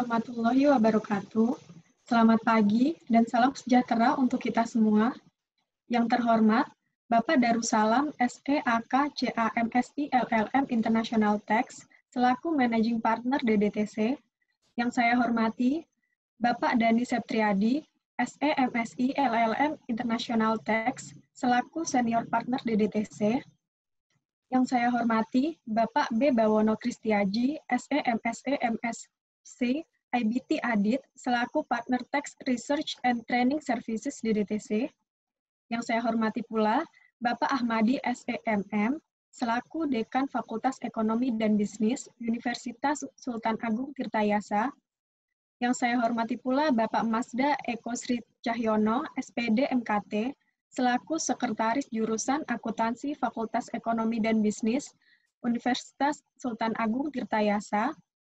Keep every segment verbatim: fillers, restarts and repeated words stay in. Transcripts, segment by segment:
warahmatullahi wabarakatuh. Selamat pagi dan salam sejahtera untuk kita semua. Yang terhormat, Bapak Darussalam S E A K C A M S I L L M International Tax selaku Managing Partner D D T C. Yang saya hormati, Bapak Dhani Septriadi S E M S I L L M International Tax selaku Senior Partner D D T C. Yang saya hormati, Bapak B. Bawono Kristiaji S E M S E M S C I B T Adit selaku Partner Tax Research and Training Services D D T C. Yang saya hormati pula Bapak Ahmadi S E M M selaku Dekan Fakultas Ekonomi dan Bisnis Universitas Sultan Agung Tirtayasa. Yang saya hormati pula Bapak Masda Eko Sri Cahyono S P D M K T selaku Sekretaris Jurusan Akuntansi Fakultas Ekonomi dan Bisnis Universitas Sultan Agung Tirtayasa.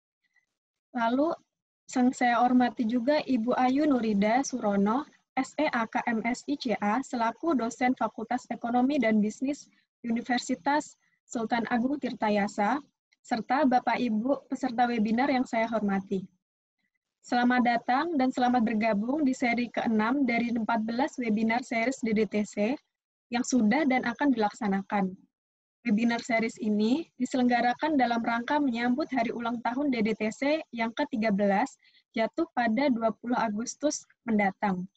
Lalu, yang saya hormati juga Ibu Ayu Nurida Surono, S E A K M S I C A, selaku dosen Fakultas Ekonomi dan Bisnis Universitas Sultan Agung Tirtayasa, serta Bapak Ibu peserta webinar yang saya hormati. Selamat datang dan selamat bergabung di seri keenam dari empat belas webinar series D D T C yang sudah dan akan dilaksanakan. Webinar series ini diselenggarakan dalam rangka menyambut hari ulang tahun D D T C yang ke tiga belas, jatuh pada dua puluh Agustus mendatang.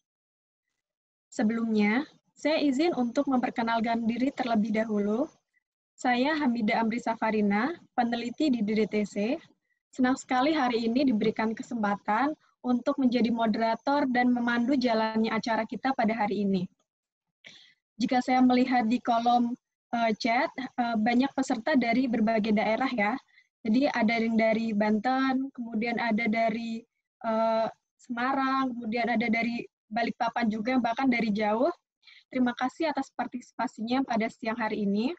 Sebelumnya, saya izin untuk memperkenalkan diri terlebih dahulu. Saya Hamida Amri Safarina, peneliti di D D T C. Senang sekali hari ini diberikan kesempatan untuk menjadi moderator dan memandu jalannya acara kita pada hari ini. Jika saya melihat di kolom Uh, chat, uh, banyak peserta dari berbagai daerah ya. Jadi ada yang dari Banten, kemudian ada dari uh, Semarang, kemudian ada dari Balikpapan juga, bahkan dari jauh. Terima kasih atas partisipasinya pada siang hari ini.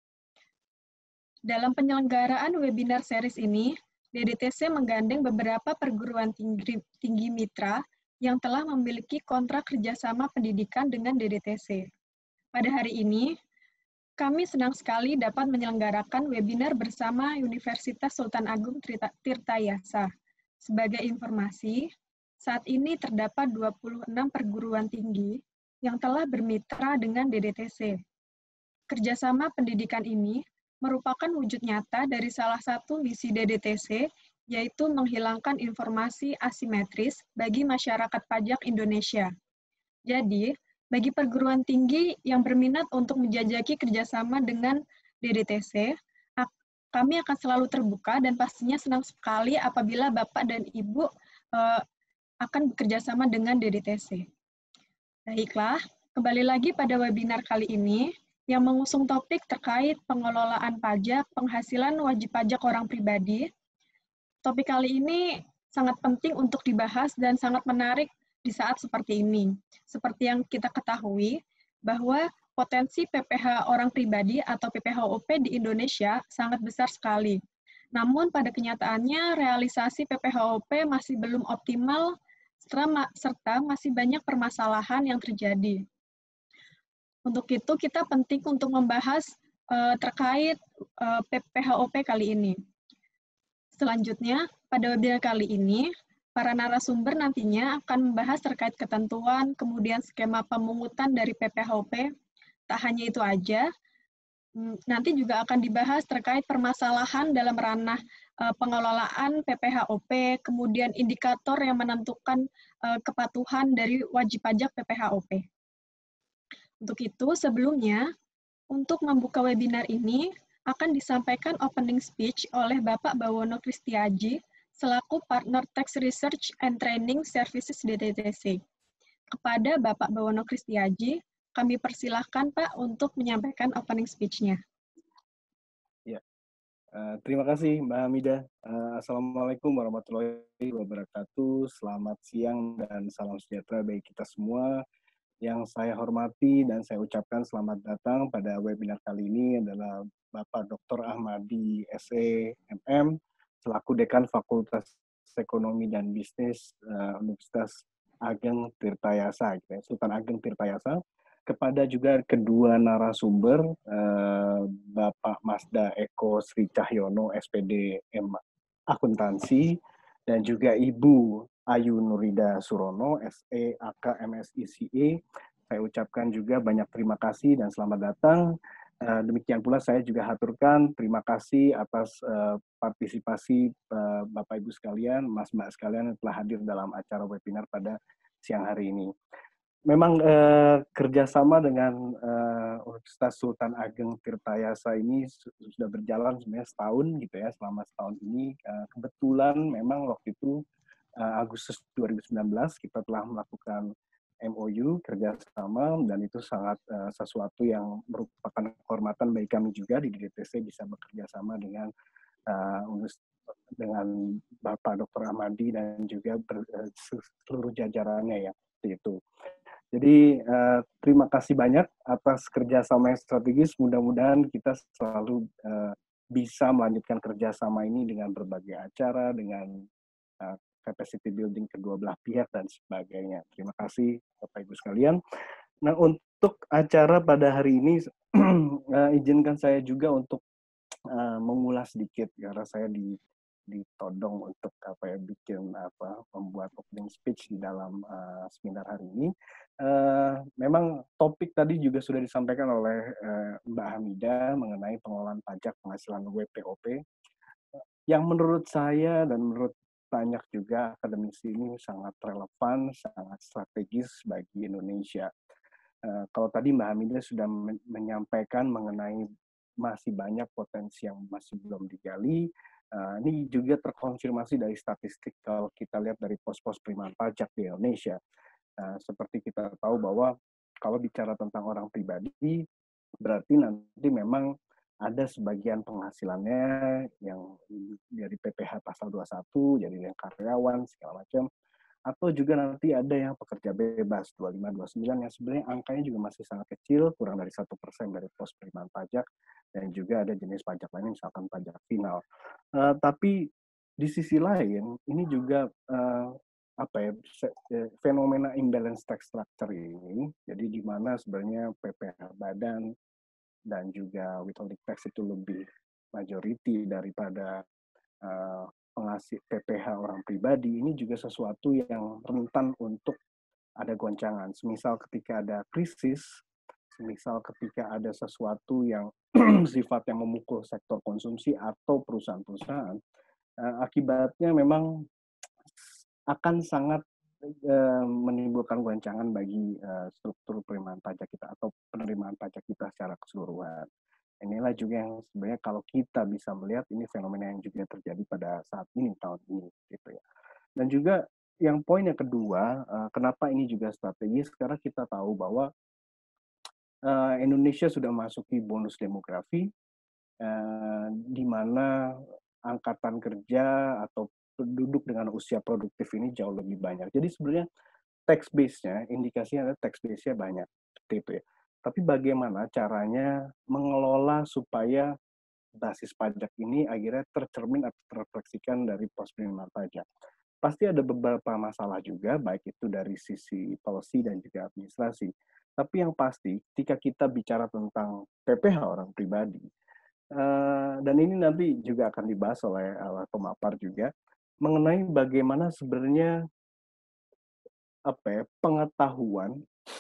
Dalam penyelenggaraan webinar series ini, D D T C menggandeng beberapa perguruan tinggi, tinggi mitra yang telah memiliki kontrak kerjasama pendidikan dengan D D T C. Pada hari ini, kami senang sekali dapat menyelenggarakan webinar bersama Universitas Sultan Agung Tirtayasa. Sebagai informasi, saat ini terdapat dua puluh enam perguruan tinggi yang telah bermitra dengan D D T C. Kerjasama pendidikan ini merupakan wujud nyata dari salah satu misi D D T C, yaitu menghilangkan informasi asimetris bagi masyarakat pajak Indonesia. Jadi, bagi perguruan tinggi yang berminat untuk menjajaki kerjasama dengan D D T C, kami akan selalu terbuka dan pastinya senang sekali apabila Bapak dan Ibu uh, akan bekerjasama dengan D D T C. Baiklah, kembali lagi pada webinar kali ini yang mengusung topik terkait pengelolaan pajak penghasilan wajib pajak orang pribadi. Topik kali ini sangat penting untuk dibahas dan sangat menarik di saat seperti ini. Seperti yang kita ketahui, bahwa potensi P P H orang pribadi atau P P H O P di Indonesia sangat besar sekali. Namun pada kenyataannya realisasi P P H O P masih belum optimal serta masih banyak permasalahan yang terjadi. Untuk itu kita penting untuk membahas uh, terkait uh, P P H O P kali ini. Selanjutnya, pada webinar kali ini, para narasumber nantinya akan membahas terkait ketentuan, kemudian skema pemungutan dari P P H O P. Tak hanya itu aja, nanti juga akan dibahas terkait permasalahan dalam ranah uh, pengelolaan P P H O P, kemudian indikator yang menentukan uh, kepatuhan dari wajib pajak P P H O P. Untuk itu, sebelumnya, untuk membuka webinar ini, akan disampaikan opening speech oleh Bapak Bawono Kristiaji, selaku Partner Tax Research and Training Services D D T C. Kepada Bapak Bawono Kristiaji, kami persilahkan Pak untuk menyampaikan opening speech-nya. Ya, uh, terima kasih Mbak Hamida. Uh, Assalamualaikum warahmatullahi wabarakatuh. Selamat siang dan salam sejahtera bagi kita semua. Yang saya hormati dan saya ucapkan selamat datang pada webinar kali ini adalah Bapak Doktor Ahmadi S E M M, selaku Dekan Fakultas Ekonomi dan Bisnis uh, Universitas Ageng Tirtayasa, gitu ya, Sultan Ageng Tirtayasa. Kepada juga kedua narasumber, uh, Bapak Masda Eko Sri Cahyono, S P D M Akuntansi, dan juga Ibu Ayu Nurida Surono, S E A K M S I C E. Saya ucapkan juga banyak terima kasih dan selamat datang. Uh, demikian pula saya juga haturkan terima kasih atas uh, partisipasi uh, Bapak Ibu sekalian, Mas Mbak sekalian yang telah hadir dalam acara webinar pada siang hari ini. Memang uh, kerjasama dengan uh, Universitas Sultan Ageng Tirtayasa ini sudah berjalan sebenarnya setahun gitu ya, selama setahun ini. Uh, kebetulan memang waktu itu uh, Agustus dua ribu sembilan belas kita telah melakukan M O U kerjasama, dan itu sangat uh, sesuatu yang merupakan kehormatan bagi kami juga di D D T C bisa bekerja sama dengan uh, dengan Bapak Doktor Amadi dan juga ber, uh, seluruh jajarannya ya itu. Jadi uh, terima kasih banyak atas kerjasama yang strategis. Mudah-mudahan kita selalu uh, bisa melanjutkan kerjasama ini dengan berbagai acara, dengan uh, capacity building kedua belah pihak dan sebagainya. Terima kasih Bapak Ibu sekalian. Nah, untuk acara pada hari ini uh, izinkan saya juga untuk uh, mengulas sedikit karena saya di ditodong untuk apa ya bikin apa membuat opening speech di dalam uh, seminar hari ini. Uh, memang topik tadi juga sudah disampaikan oleh uh, Mbak Hamidah mengenai pengelolaan pajak penghasilan W P O P yang menurut saya dan menurut banyak juga akademisi ini sangat relevan, sangat strategis bagi Indonesia. Uh, kalau tadi Mbak Hamidah sudah men menyampaikan mengenai masih banyak potensi yang masih belum digali. Uh, ini juga terkonfirmasi dari statistik kalau kita lihat dari pos-pos penerimaan pajak di Indonesia. Uh, seperti kita tahu bahwa kalau bicara tentang orang pribadi, berarti nanti memang ada sebagian penghasilannya yang dari P P H pasal dua puluh satu, jadi yang karyawan, segala macam. Atau juga nanti ada yang pekerja bebas, dua puluh lima, dua puluh sembilan, yang sebenarnya angkanya juga masih sangat kecil, kurang dari satu persen dari pos penerimaan pajak, dan juga ada jenis pajak lain, misalkan pajak final. Uh, tapi di sisi lain, ini juga uh, apa ya fenomena imbalance tax structure ini, jadi di mana sebenarnya P P H badan dan juga withholding tax itu lebih majority daripada uh, pengasih P P H orang pribadi, ini juga sesuatu yang rentan untuk ada goncangan. Semisal ketika ada krisis, semisal ketika ada sesuatu yang sifat yang memukul sektor konsumsi atau perusahaan-perusahaan, uh, akibatnya memang akan sangat uh, menimbulkan goncangan bagi uh, struktur penerimaan pajak kita atau penerimaan pajak kita secara keseluruhan. Inilah juga yang sebenarnya kalau kita bisa melihat ini fenomena yang juga terjadi pada saat ini, tahun ini, gitu ya. Dan juga yang poin yang kedua, uh, kenapa ini juga strategis, karena kita tahu bahwa uh, Indonesia sudah masuki bonus demografi, uh, di mana angkatan kerja atau penduduk dengan usia produktif ini jauh lebih banyak. Jadi sebenarnya tax base-nya, indikasinya ada tax base-nya banyak, seperti itu ya. Tapi bagaimana caranya mengelola supaya basis pajak ini akhirnya tercermin atau terrefleksikan dari pos penerimaan pajak. Pasti ada beberapa masalah juga, baik itu dari sisi policy dan juga administrasi. Tapi yang pasti, ketika kita bicara tentang P P H orang pribadi, uh, dan ini nanti juga akan dibahas oleh, oleh pemapar juga, mengenai bagaimana sebenarnya apa ya, pengetahuan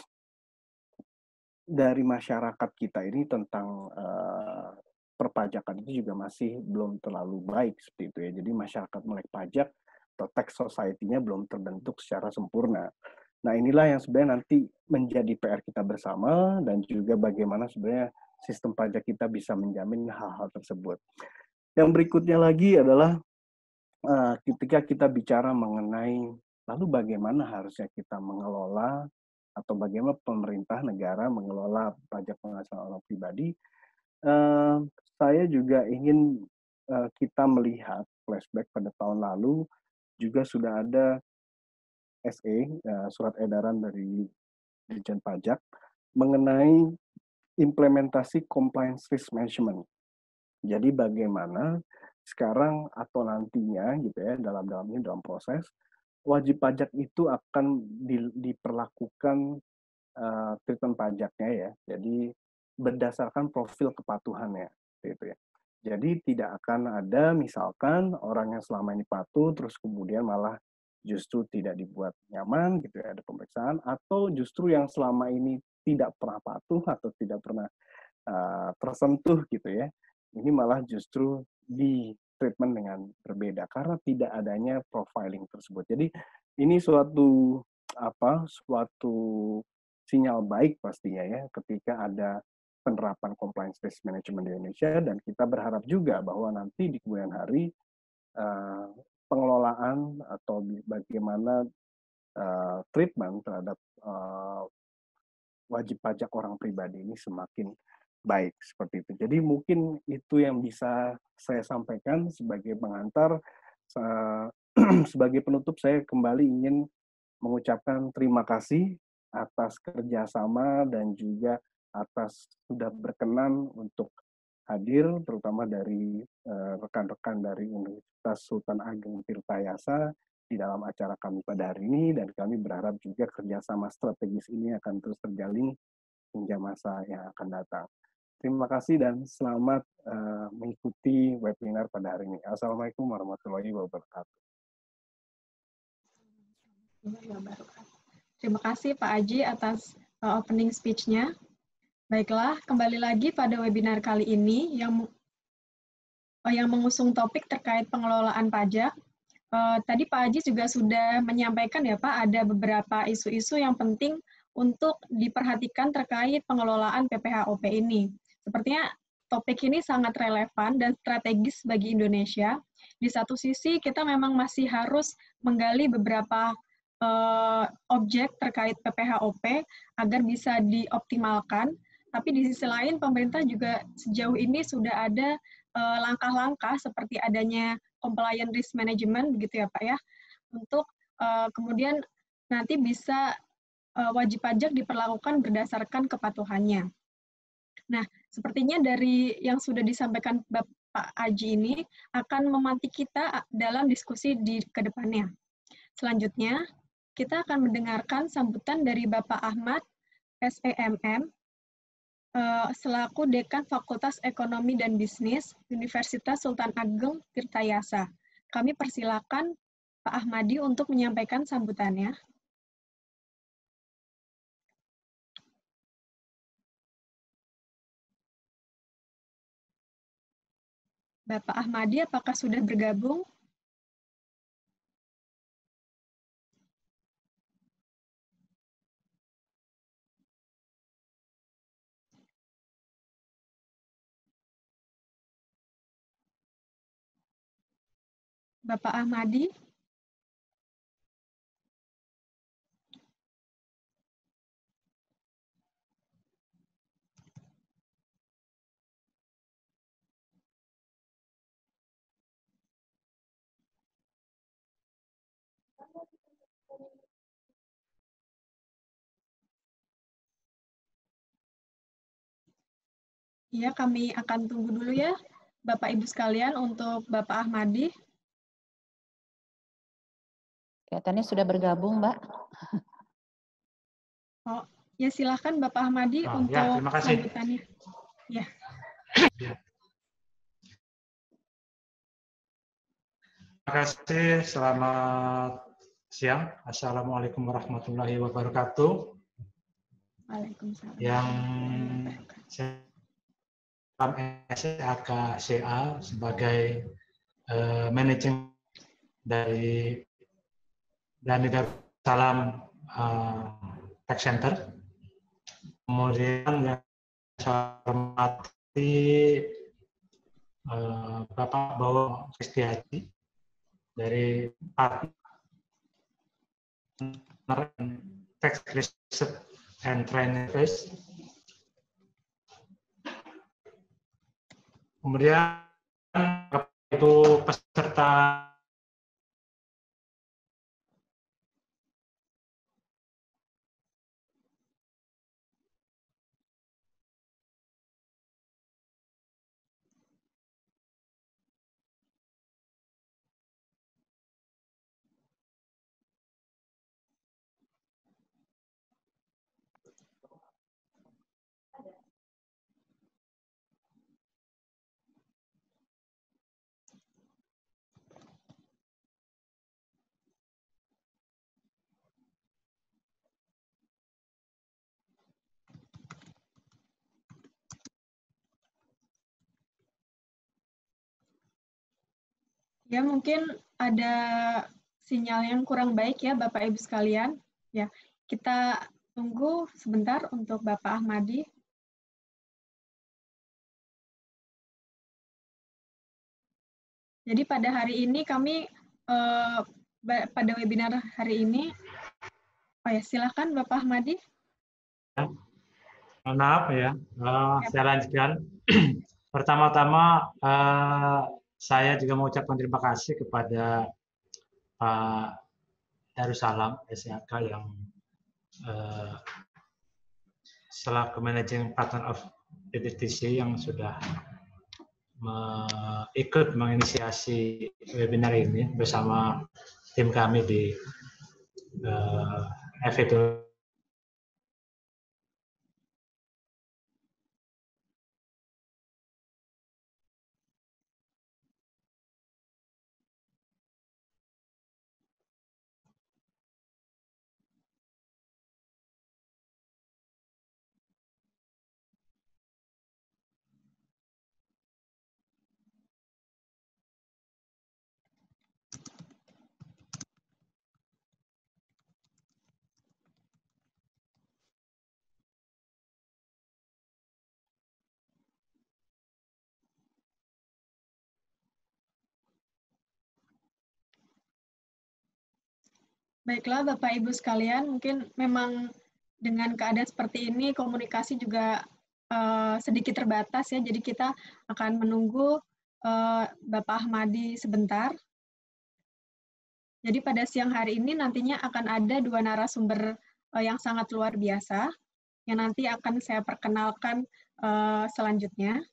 dari masyarakat kita ini tentang uh, perpajakan itu juga masih belum terlalu baik seperti itu ya. Jadi masyarakat melek pajak atau tax society-nya belum terbentuk secara sempurna. Nah, inilah yang sebenarnya nanti menjadi P R kita bersama dan juga bagaimana sebenarnya sistem pajak kita bisa menjamin hal-hal tersebut. Yang berikutnya lagi adalah uh, ketika kita bicara mengenai lalu bagaimana harusnya kita mengelola atau bagaimana pemerintah negara mengelola pajak penghasilan orang pribadi, uh, saya juga ingin uh, kita melihat flashback pada tahun lalu, juga sudah ada S E, uh, surat edaran dari Dirjen Pajak, mengenai implementasi compliance risk management. Jadi bagaimana sekarang atau nantinya gitu ya, dalam-dalamnya dalam proses, wajib pajak itu akan di, diperlakukan uh, treatment pajaknya ya. Jadi berdasarkan profil kepatuhannya, gitu ya. Jadi tidak akan ada misalkan orang yang selama ini patuh terus kemudian malah justru tidak dibuat nyaman gitu ya, ada pemeriksaan, atau justru yang selama ini tidak pernah patuh atau tidak pernah uh, tersentuh gitu ya, ini malah justru di treatment dengan berbeda karena tidak adanya profiling tersebut. Jadi ini suatu apa suatu sinyal baik pastinya ya ketika ada penerapan compliance risk management di Indonesia, dan kita berharap juga bahwa nanti di kemudian hari uh, pengelolaan atau bagaimana uh, treatment terhadap uh, wajib pajak orang pribadi ini semakin baik seperti itu. Jadi mungkin itu yang bisa saya sampaikan sebagai pengantar. Sebagai penutup, saya kembali ingin mengucapkan terima kasih atas kerjasama dan juga atas sudah berkenan untuk hadir, terutama dari rekan-rekan uh, dari Universitas Sultan Ageng Tirtayasa di dalam acara kami pada hari ini, dan kami berharap juga kerjasama strategis ini akan terus terjalin hingga masa yang akan datang. Terima kasih dan selamat uh, mengikuti webinar pada hari ini. Assalamualaikum warahmatullahi wabarakatuh. Terima kasih Pak Aji atas uh, opening speech-nya. Baiklah, kembali lagi pada webinar kali ini yang uh, yang mengusung topik terkait pengelolaan pajak. Uh, tadi Pak Aji juga sudah menyampaikan ya Pak, ada beberapa isu-isu yang penting untuk diperhatikan terkait pengelolaan P P H O P ini. Sepertinya topik ini sangat relevan dan strategis bagi Indonesia. Di satu sisi kita memang masih harus menggali beberapa uh, objek terkait P P H O P agar bisa dioptimalkan, tapi di sisi lain pemerintah juga sejauh ini sudah ada langkah-langkah uh, seperti adanya compliance risk management begitu ya Pak ya, untuk uh, kemudian nanti bisa uh, wajib pajak diperlakukan berdasarkan kepatuhannya. Nah, sepertinya dari yang sudah disampaikan Bapak Aji ini akan memantik kita dalam diskusi di kedepannya. Selanjutnya, kita akan mendengarkan sambutan dari Bapak Ahmad, S E M M, selaku Dekan Fakultas Ekonomi dan Bisnis, Universitas Sultan Ageng Tirtayasa. Kami persilakan Pak Ahmadi untuk menyampaikan sambutannya. Bapak Ahmadi, apakah sudah bergabung? Bapak Ahmadi? Ya, kami akan tunggu dulu ya, Bapak Ibu sekalian, untuk Bapak Ahmadi. Kelihatannya sudah bergabung, Mbak. Oh, ya silakan Bapak Ahmadi oh, untuk ya, terima kasih. sambutannya. Ya. ya. Terima kasih, selamat siang. Assalamualaikum warahmatullahi wabarakatuh. Waalaikumsalam. Yang saya S E A K C A sebagai uh, managing dari dan Salam uh, Tax Center. Kemudian yang saya hormati uh, Bapak Bowo Kristiadi dari partner Tax Research and Training Base. Kemudian itu peserta Ya, mungkin ada sinyal yang kurang baik ya, Bapak Ibu sekalian. Ya, kita tunggu sebentar untuk Bapak Ahmadi. Jadi pada hari ini kami eh, pada webinar hari ini, oh ya silakan Bapak Ahmadi. Ya. Mohon maaf ya, uh, Ya, saya lanjutkan. Pertama-tama uh, saya juga mengucapkan terima kasih kepada Pak Darussalam S H K yang uh, selaku Managing Partner of D D T C yang sudah me ikut menginisiasi webinar ini bersama tim kami di uh, F E B. Baiklah Bapak Ibu sekalian, mungkin memang dengan keadaan seperti ini komunikasi juga uh, sedikit terbatas ya, jadi kita akan menunggu uh, Bapak Ahmadi sebentar. Jadi pada siang hari ini nantinya akan ada dua narasumber uh, yang sangat luar biasa, yang nanti akan saya perkenalkan uh, selanjutnya.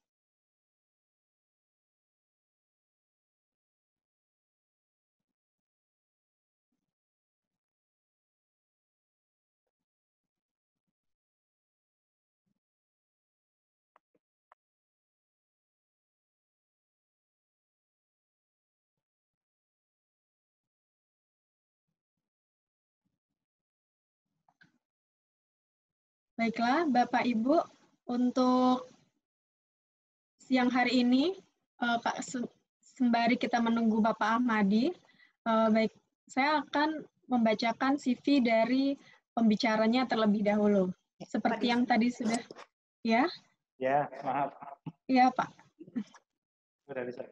Baiklah, Bapak Ibu, untuk siang hari ini, sembari kita menunggu Bapak Ahmadi, baik, saya akan membacakan C V dari pembicaranya terlebih dahulu. Seperti yang tadi sudah, ya? Ya, maaf. Iya, Pak. Sudah bisa.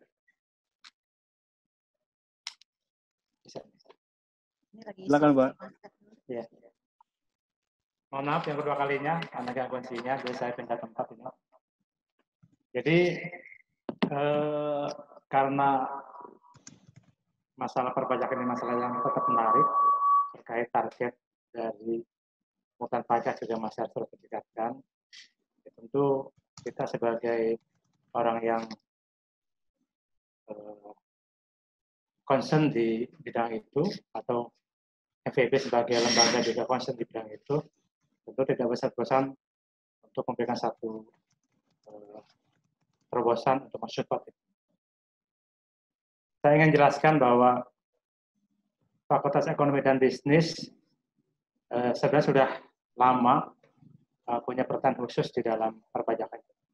Bisa. Silakan, Pak. Ya. Mohon maaf yang kedua kalinya, karena gangguan sinyal, jadi saya pindah tempat ini. Jadi, eh, karena masalah perpajakan ini masalah yang tetap menarik, terkait target dari pungutan pajak juga masih harus terus ditingkatkan. Ya, tentu kita sebagai orang yang eh, concern di bidang itu, atau F E B sebagai lembaga juga concern di bidang itu, tentu tidak bosan-bosan untuk memberikan satu uh, terobosan untuk mensupport itu. Saya ingin jelaskan bahwa Fakultas Ekonomi dan Bisnis uh, sebenarnya sudah lama uh, punya perhatian khusus di dalam perpajakan.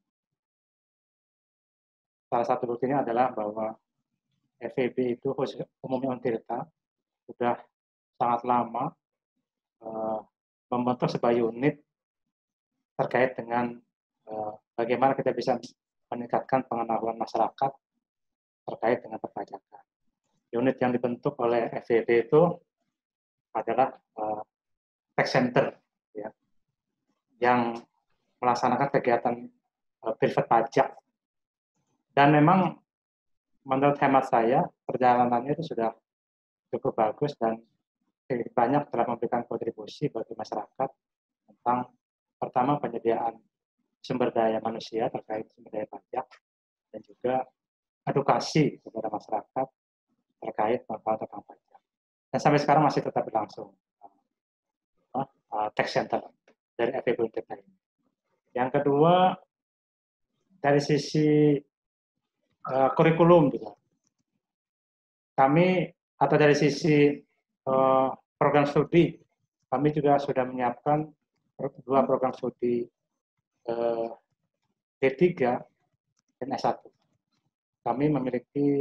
Salah satu buktinya adalah bahwa F E B itu khusus umumnya Untirta sudah sangat lama uh, membentuk sebuah unit terkait dengan uh, bagaimana kita bisa meningkatkan pengetahuan masyarakat terkait dengan perpajakan. Unit yang dibentuk oleh F E B itu adalah uh, tax center, ya, yang melaksanakan kegiatan uh, privat pajak. Dan memang menurut hemat saya perjalanannya itu sudah cukup bagus dan banyak telah memberikan kontribusi bagi masyarakat tentang pertama penyediaan sumber daya manusia terkait sumber daya pajak dan juga edukasi kepada masyarakat terkait manfaat tentang pajak. Dan sampai sekarang masih tetap berlangsung uh, uh, tax center dari F E B Untirta ini. Yang kedua, dari sisi uh, kurikulum juga, kami atau dari sisi uh, program studi, kami juga sudah menyiapkan dua program studi uh, D tiga dan S satu. Kami memiliki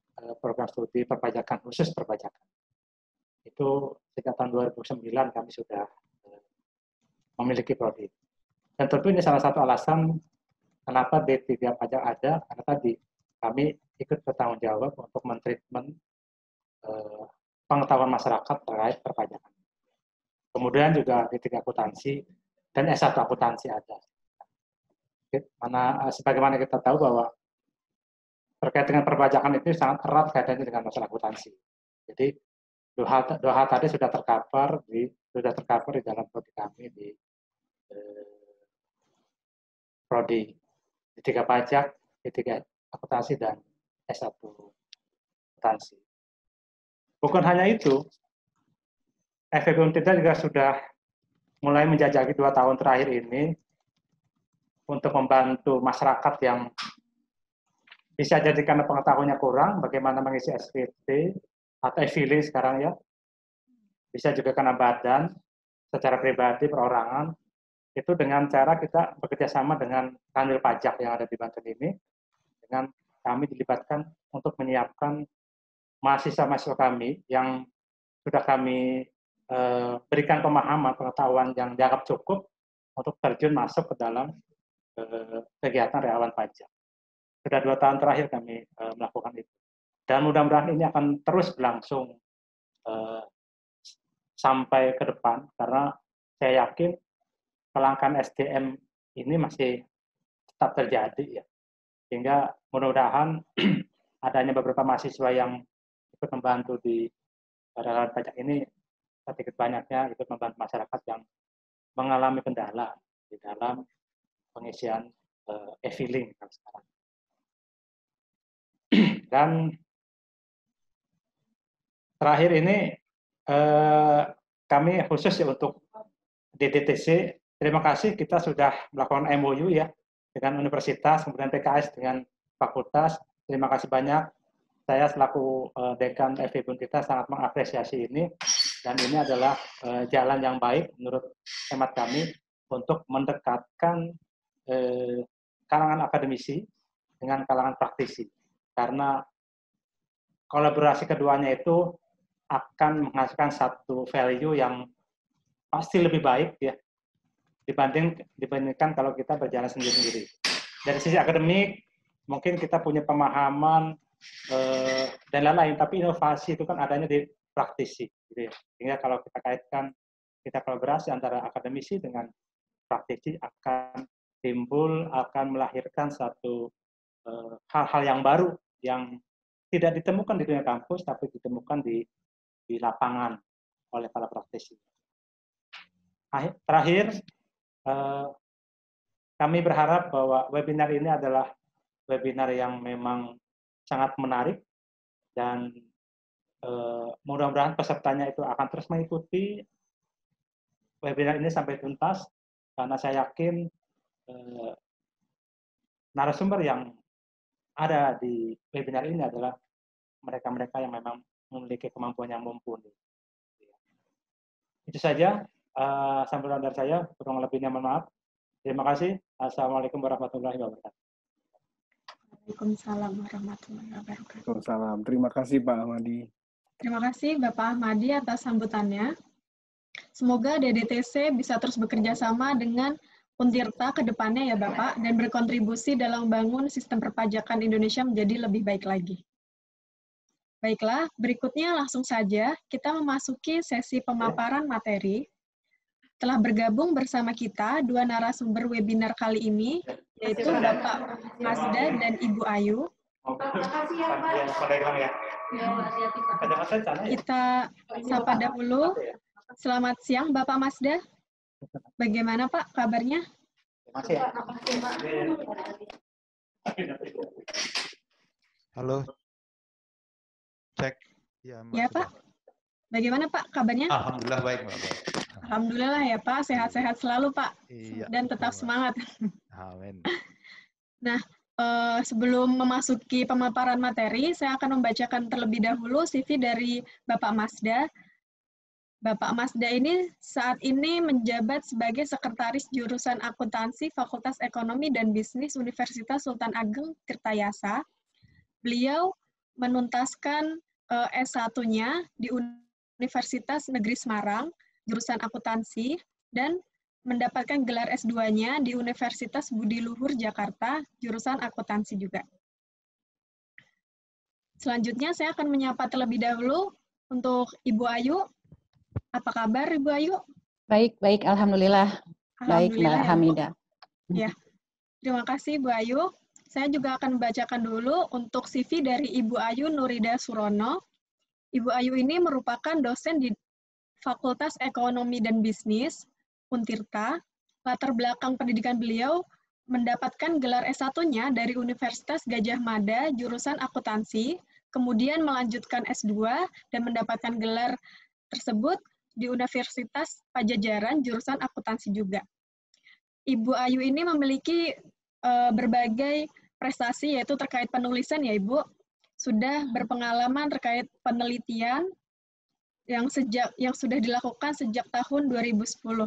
uh, program studi perpajakan, khusus perpajakan. Itu sejak tahun dua ribu sembilan kami sudah uh, memiliki prodi. Dan tentu ini salah satu alasan kenapa D tiga pajak ada, karena tadi kami ikut bertanggung jawab untuk mentreatment uh, pengetahuan masyarakat terkait perpajakan. Kemudian juga D tiga akuntansi dan S satu akuntansi ada. Mana sebagaimana kita tahu bahwa terkait dengan perpajakan itu sangat erat kaitannya dengan masalah akuntansi. Jadi dua hal, dua hal tadi sudah tercover di sudah tercover di dalam prodi kami di eh, prodi D tiga pajak, D tiga akuntansi dan S satu akuntansi. Bukan hanya itu, F E B Untirta juga sudah mulai menjajaki dua tahun terakhir ini untuk membantu masyarakat yang bisa jadi karena pengetahuannya kurang, bagaimana mengisi S P T atau e-filing sekarang ya, bisa juga karena badan, secara pribadi, perorangan, itu dengan cara kita bekerja sama dengan kanwil pajak yang ada di Banten ini, dengan kami dilibatkan untuk menyiapkan mahasiswa-mahasiswa kami yang sudah kami eh, berikan pemahaman, pengetahuan yang dianggap cukup untuk terjun masuk ke dalam eh, kegiatan relawan pajak. Sudah dua tahun terakhir kami eh, melakukan itu. Dan mudah-mudahan ini akan terus berlangsung eh, sampai ke depan, karena saya yakin kelangkaan S D M ini masih tetap terjadi ya. Sehingga mudah-mudahan adanya beberapa mahasiswa yang ikut membantu di relawan pajak ini sedikit banyaknya ikut membantu masyarakat yang mengalami kendala di dalam pengisian uh, e-filing sekarang. Dan terakhir ini eh, kami khusus ya untuk D D T C, terima kasih kita sudah melakukan M O U ya dengan universitas, kemudian P K S dengan fakultas. Terima kasih banyak. Saya selaku eh, Dekan F E B Untirta sangat mengapresiasi ini, dan ini adalah eh, jalan yang baik menurut hemat kami untuk mendekatkan eh, kalangan akademisi dengan kalangan praktisi. Karena kolaborasi keduanya itu akan menghasilkan satu value yang pasti lebih baik ya dibanding dibandingkan kalau kita berjalan sendiri-sendiri. Dari sisi akademik mungkin kita punya pemahaman eh, dan lain-lain, tapi inovasi itu kan adanya di praktisi, gitu ya. Sehingga kalau kita kaitkan kita kolaborasi antara akademisi dengan praktisi akan timbul, akan melahirkan satu hal-hal eh, yang baru yang tidak ditemukan di dunia kampus, tapi ditemukan di di lapangan oleh para praktisi. Terakhir, eh, kami berharap bahwa webinar ini adalah webinar yang memang sangat menarik, dan eh, mudah-mudahan pesertanya itu akan terus mengikuti webinar ini sampai tuntas, karena saya yakin eh, narasumber yang ada di webinar ini adalah mereka-mereka yang memang memiliki kemampuan yang mumpuni. Itu saja uh, sambutan dari saya, kurang lebihnya mohon maaf. Terima kasih. Assalamualaikum warahmatullahi wabarakatuh. Waalaikumsalam warahmatullahi wabarakatuh. Waalaikumsalam. Terima kasih Pak Ahmadi. Terima kasih Bapak Ahmadi atas sambutannya. Semoga D D T C bisa terus bekerja sama dengan Untirta ke depannya ya Bapak, dan berkontribusi dalam membangun sistem perpajakan Indonesia menjadi lebih baik lagi. Baiklah, berikutnya langsung saja kita memasuki sesi pemaparan materi. Telah bergabung bersama kita dua narasumber webinar kali ini, yaitu Bapak Masda dan Ibu Ayu. Kita sapa dahulu. Selamat siang Bapak Masda. Bagaimana Pak kabarnya? Halo. Cek. Ya, ya Pak. Bagaimana Pak kabarnya? Alhamdulillah baik, Mbak. Alhamdulillah ya Pak, sehat-sehat selalu Pak. Iya, dan tetap betul, semangat. Amin. Nah, eh, sebelum memasuki pemaparan materi, saya akan membacakan terlebih dahulu C V dari Bapak Masda. Bapak Masda ini saat ini menjabat sebagai Sekretaris Jurusan Akuntansi Fakultas Ekonomi dan Bisnis Universitas Sultan Ageng Tirtayasa. Beliau menuntaskan uh, S satu-nya di Universitas Negeri Semarang, jurusan akuntansi, dan mendapatkan gelar S dua-nya di Universitas Budi Luhur Jakarta, jurusan akuntansi juga. Selanjutnya saya akan menyapa terlebih dahulu untuk Ibu Ayu. Apa kabar Ibu Ayu? Baik, baik, Alhamdulillah. Baik, Mbak Alhamdulillah ya, Bu. Hamidah. Ya, terima kasih Bu Ayu. Saya juga akan membacakan dulu untuk C V dari Ibu Ayu Nurida Surono. Ibu Ayu ini merupakan dosen di Fakultas Ekonomi dan Bisnis, Untirta. Latar belakang pendidikan beliau mendapatkan gelar S satu-nya dari Universitas Gadjah Mada, jurusan akuntansi, kemudian melanjutkan S dua dan mendapatkan gelar tersebut di Universitas Pajajaran, jurusan akuntansi juga. Ibu Ayu ini memiliki uh, berbagai prestasi, yaitu terkait penulisan ya Ibu. Sudah berpengalaman terkait penelitian yang sejak yang sudah dilakukan sejak tahun dua ribu sepuluh.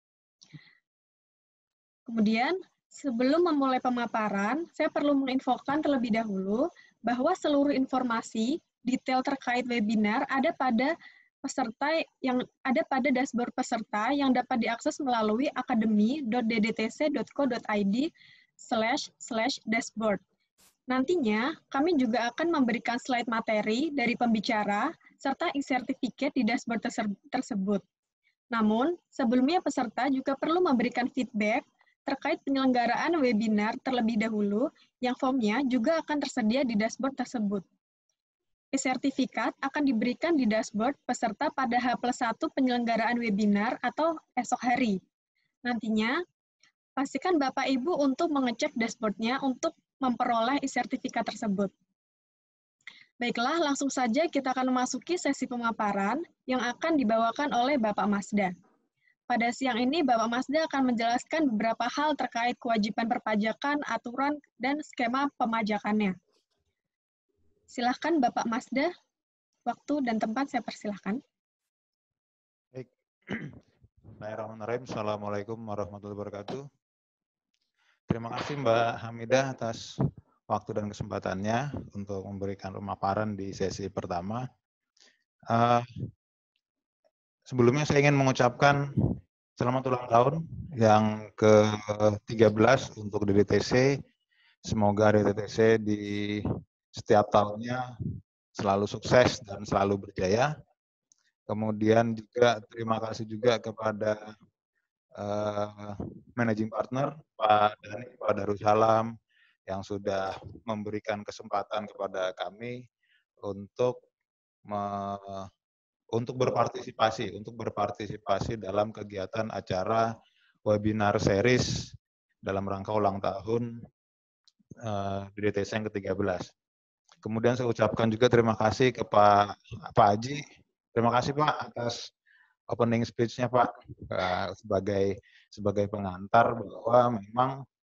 Kemudian, sebelum memulai pemaparan, saya perlu menginfokan terlebih dahulu bahwa seluruh informasi detail terkait webinar ada pada peserta yang ada pada dashboard peserta yang dapat diakses melalui akademi dot d d t c dot co dot i d slash slash dashboard. Nantinya, kami juga akan memberikan slide materi dari pembicara serta e-sertifikat di dashboard tersebut. Namun, sebelumnya peserta juga perlu memberikan feedback terkait penyelenggaraan webinar terlebih dahulu yang formnya juga akan tersedia di dashboard tersebut. E-sertifikat akan diberikan di dashboard peserta pada H plus satu penyelenggaraan webinar atau esok hari. Nantinya, pastikan Bapak Ibu untuk mengecek dashboard-nya untuk memperoleh e-sertifikat tersebut. Baiklah, langsung saja kita akan memasuki sesi pemaparan yang akan dibawakan oleh Bapak Masda. Pada siang ini, Bapak Masda akan menjelaskan beberapa hal terkait kewajiban perpajakan, aturan, dan skema pemajakannya. Silahkan Bapak Masda, waktu dan tempat saya persilahkan. Baik. Bismillahirrahmanirrahim. Assalamualaikum warahmatullahi wabarakatuh. Terima kasih Mbak Hamidah atas waktu dan kesempatannya untuk memberikan pemaparan di sesi pertama. Uh, sebelumnya saya ingin mengucapkan selamat ulang tahun yang ke tiga belas untuk D D T C. Semoga D D T C di setiap tahunnya selalu sukses dan selalu berjaya. Kemudian juga terima kasih juga kepada uh, managing partner Pak Dhani, Pak Darussalam yang sudah memberikan kesempatan kepada kami untuk me, untuk berpartisipasi, untuk berpartisipasi dalam kegiatan acara webinar series dalam rangka ulang tahun uh, D D T C yang ke tiga belas. Kemudian saya ucapkan juga terima kasih ke Pak, Pak Haji. Terima kasih Pak atas opening speech-nya Pak uh, sebagai sebagai pengantar bahwa memang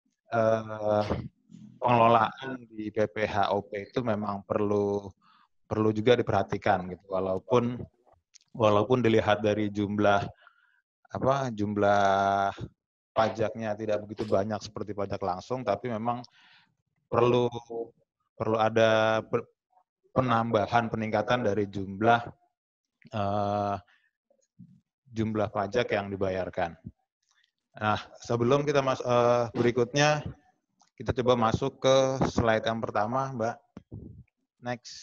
uh, pengelolaan di P P H O P itu memang perlu perlu juga diperhatikan gitu. Walaupun walaupun dilihat dari jumlah apa jumlah pajaknya tidak begitu banyak seperti pajak langsung, tapi memang perlu perlu ada penambahan peningkatan dari jumlah uh, jumlah pajak yang dibayarkan. Nah, sebelum kita mas uh, berikutnya kita coba masuk ke slide yang pertama, Mbak. Next.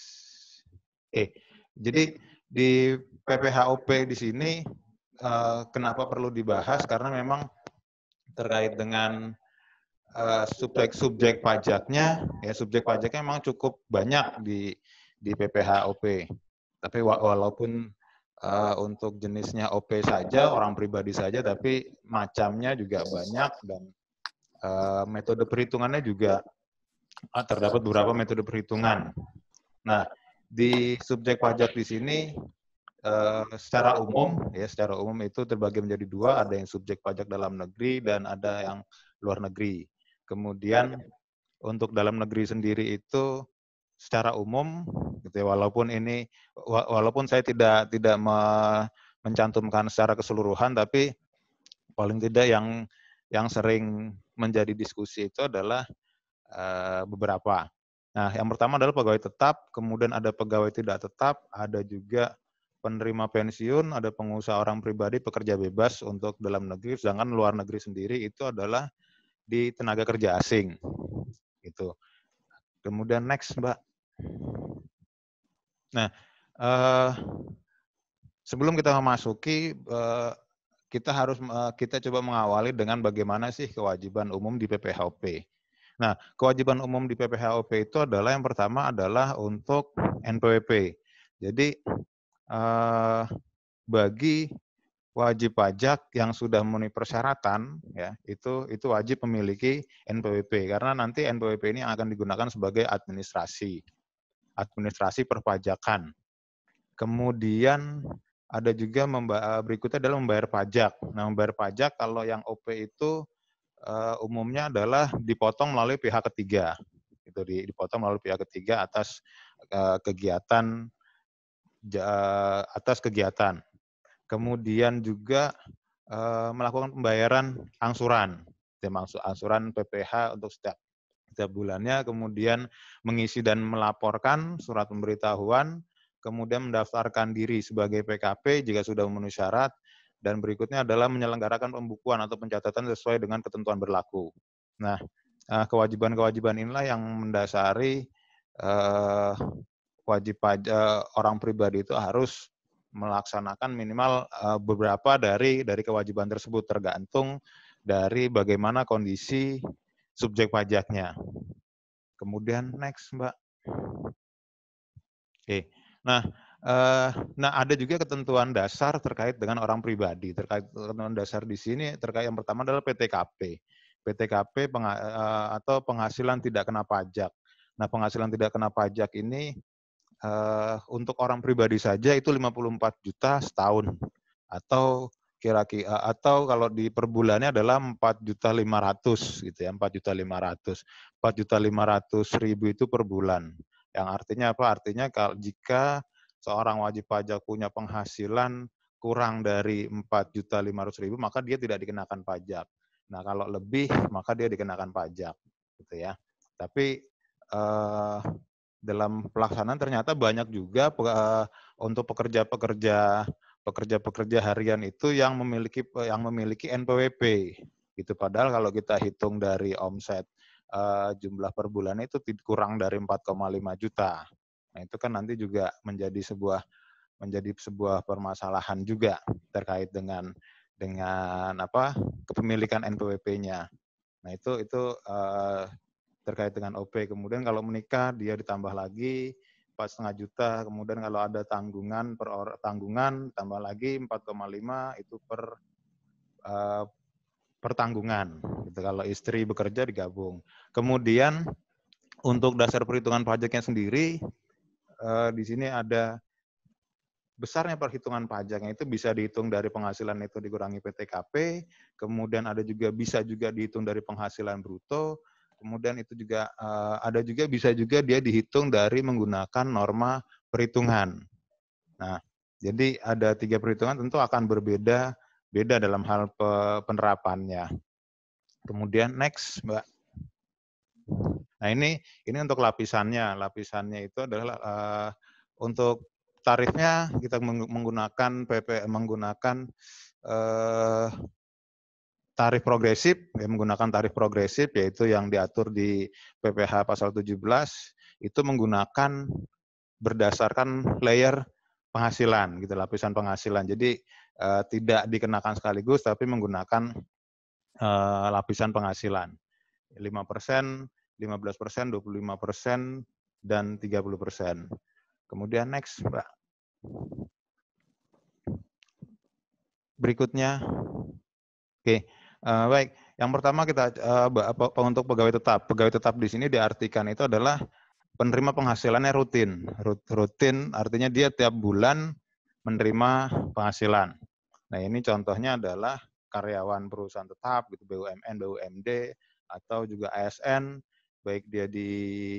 Eh, jadi di P P H O P di sini uh, kenapa perlu dibahas? Karena memang terkait dengan subjek-subjek uh, pajaknya, ya subjek pajaknya memang cukup banyak di di P P H O P. Tapi walaupun uh, untuk jenisnya O P saja, orang pribadi saja, tapi macamnya juga banyak dan uh, metode perhitungannya juga uh, terdapat beberapa metode perhitungan. Nah, di subjek pajak di sini uh, secara umum, ya secara umum itu terbagi menjadi dua, ada yang subjek pajak dalam negeri dan ada yang luar negeri. Kemudian untuk dalam negeri sendiri itu secara umum, gitu ya, walaupun ini walaupun saya tidak tidak me, mencantumkan secara keseluruhan, tapi paling tidak yang yang sering menjadi diskusi itu adalah uh, beberapa. Nah, yang pertama adalah pegawai tetap, kemudian ada pegawai tidak tetap, ada juga penerima pensiun, ada pengusaha orang pribadi, pekerja bebas untuk dalam negeri, sedangkan luar negeri sendiri itu adalah di tenaga kerja asing. Gitu. Kemudian next, Mbak. Nah, eh, sebelum kita memasuki, eh, kita harus eh, kita coba mengawali dengan bagaimana sih kewajiban umum di P P H O P. Nah, kewajiban umum di P P H O P itu adalah yang pertama adalah untuk N P W P. Jadi eh, bagi wajib pajak yang sudah memenuhi persyaratan, ya itu itu wajib memiliki N P W P karena nanti N P W P ini akan digunakan sebagai administrasi, administrasi perpajakan. Kemudian ada juga berikutnya adalah membayar pajak. Nah, membayar pajak kalau yang O P itu uh, umumnya adalah dipotong melalui pihak ketiga. Itu dipotong melalui pihak ketiga atas uh, kegiatan uh, atas kegiatan. Kemudian juga uh, melakukan pembayaran angsuran, angsuran P P H untuk setiap setiap bulannya, kemudian mengisi dan melaporkan surat pemberitahuan, kemudian mendaftarkan diri sebagai P K P jika sudah memenuhi syarat, dan berikutnya adalah menyelenggarakan pembukuan atau pencatatan sesuai dengan ketentuan berlaku. Nah, kewajiban-kewajiban inilah yang mendasari eh, wajib pajak orang pribadi itu harus melaksanakan minimal eh, beberapa dari dari kewajiban tersebut, tergantung dari bagaimana kondisi subjek pajaknya. Kemudian next, Mbak. Oke. Nah, eh, nah ada juga ketentuan dasar terkait dengan orang pribadi. Terkait ketentuan dasar di sini terkait yang pertama adalah P T K P. P T K P peng, eh, atau penghasilan tidak kena pajak. Nah, penghasilan tidak kena pajak ini eh, untuk orang pribadi saja itu lima puluh empat juta setahun, atau kira-kira atau kalau di per bulannya adalah empat juta lima ratus gitu ya, empat juta lima ratus. empat juta lima ratus ribu itu per bulan. Yang artinya apa? Artinya kalau jika seorang wajib pajak punya penghasilan kurang dari empat juta lima ratus ribu, maka dia tidak dikenakan pajak. Nah, kalau lebih maka dia dikenakan pajak gitu ya. Tapi eh, dalam pelaksanaan ternyata banyak juga eh, untuk pekerja-pekerja pekerja-pekerja harian itu yang memiliki yang memiliki N P W P gitu. Padahal kalau kita hitung dari omset uh, jumlah per bulan itu kurang dari empat koma lima juta. Nah, itu kan nanti juga menjadi sebuah menjadi sebuah permasalahan juga terkait dengan dengan apa kepemilikan N P W P-nya. Nah, itu itu uh, terkait dengan O P. Kemudian kalau menikah dia ditambah lagi empat koma lima juta, kemudian kalau ada tanggungan per or, tanggungan tambah lagi empat koma lima itu per uh, per tanggungan. Gitu. Kalau istri bekerja digabung. Kemudian untuk dasar perhitungan pajaknya sendiri uh, di sini ada besarnya perhitungan pajaknya itu bisa dihitung dari penghasilan itu dikurangi P T K P, kemudian ada juga bisa juga dihitung dari penghasilan bruto. Kemudian itu juga uh, ada juga bisa juga dia dihitung dari menggunakan norma perhitungan. Nah, jadi ada tiga perhitungan tentu akan berbeda beda dalam hal penerapannya. Kemudian next, Mbak. Nah, ini ini untuk lapisannya. Lapisannya itu adalah uh, untuk tarifnya kita menggunakan P P menggunakan uh, tarif progresif, ya, menggunakan tarif progresif yaitu yang diatur di P P H pasal tujuh belas itu menggunakan berdasarkan layer penghasilan gitu, lapisan penghasilan. Jadi uh, tidak dikenakan sekaligus tapi menggunakan uh, lapisan penghasilan. lima persen, lima belas persen, dua puluh lima persen dan tiga puluh persen. Kemudian next, Mbak. Berikutnya. Oke. Uh, baik, yang pertama kita uh, untuk pegawai tetap. Pegawai tetap di sini diartikan itu adalah penerima penghasilannya rutin. Rutin artinya dia tiap bulan menerima penghasilan. Nah, ini contohnya adalah karyawan perusahaan tetap, gitu, B U M N, B U M D, atau juga A S N, baik dia di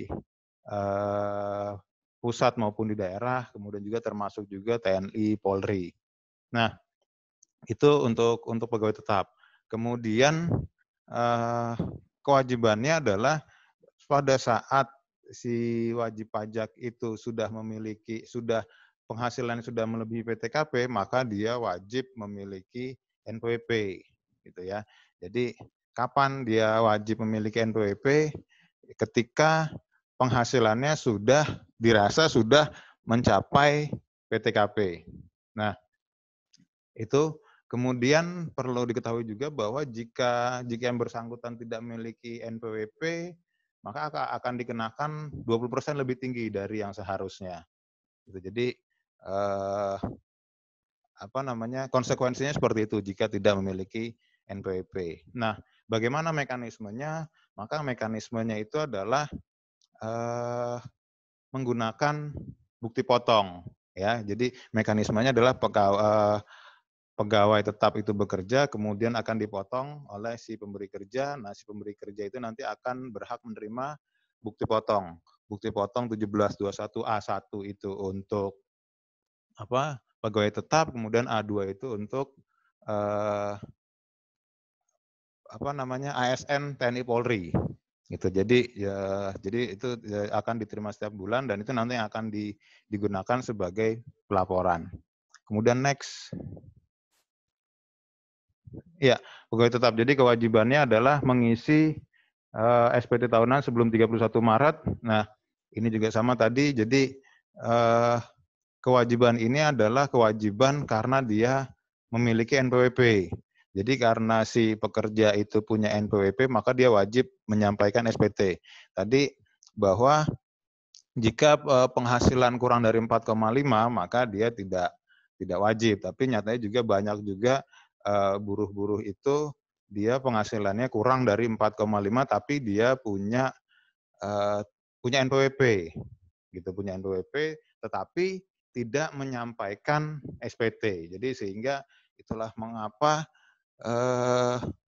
uh, pusat maupun di daerah, kemudian juga termasuk juga T N I, Polri. Nah, itu untuk untuk pegawai tetap. Kemudian eh, kewajibannya adalah pada saat si wajib pajak itu sudah memiliki, sudah penghasilan sudah melebihi P T K P, maka dia wajib memiliki N P W P, gitu ya. Jadi kapan dia wajib memiliki N P W P? Ketika penghasilannya sudah dirasa sudah mencapai P T K P. Nah, itu kemudian perlu diketahui juga bahwa jika jika yang bersangkutan tidak memiliki N P W P, maka akan dikenakan dua puluh persen lebih tinggi dari yang seharusnya. Jadi eh, apa namanya, konsekuensinya seperti itu jika tidak memiliki N P W P. Nah, bagaimana mekanismenya? Maka mekanismenya itu adalah eh, menggunakan bukti potong, ya. Jadi mekanismenya adalah pegawai, pegawai tetap itu bekerja, kemudian akan dipotong oleh si pemberi kerja. Nah, si pemberi kerja itu nanti akan berhak menerima bukti potong. Bukti potong tujuh belas dua puluh satu A satu itu untuk apa? Pegawai tetap, kemudian A dua itu untuk eh, apa namanya? A S N T N I Polri. Gitu. Jadi ya, jadi itu ya, akan diterima setiap bulan dan itu nanti akan di, digunakan sebagai pelaporan. Kemudian next. Ya, pegawai tetap. Jadi kewajibannya adalah mengisi uh, S P T tahunan sebelum tiga puluh satu Maret. Nah, ini juga sama tadi. Jadi uh, kewajiban ini adalah kewajiban karena dia memiliki N P W P. Jadi karena si pekerja itu punya N P W P, maka dia wajib menyampaikan S P T. Tadi bahwa jika penghasilan kurang dari empat koma lima, maka dia tidak tidak wajib. Tapi nyatanya juga banyak juga buruh-buruh itu dia penghasilannya kurang dari empat koma lima, tapi dia punya punya N P W P, gitu, punya N P W P, tetapi tidak menyampaikan S P T. Jadi sehingga itulah mengapa eh,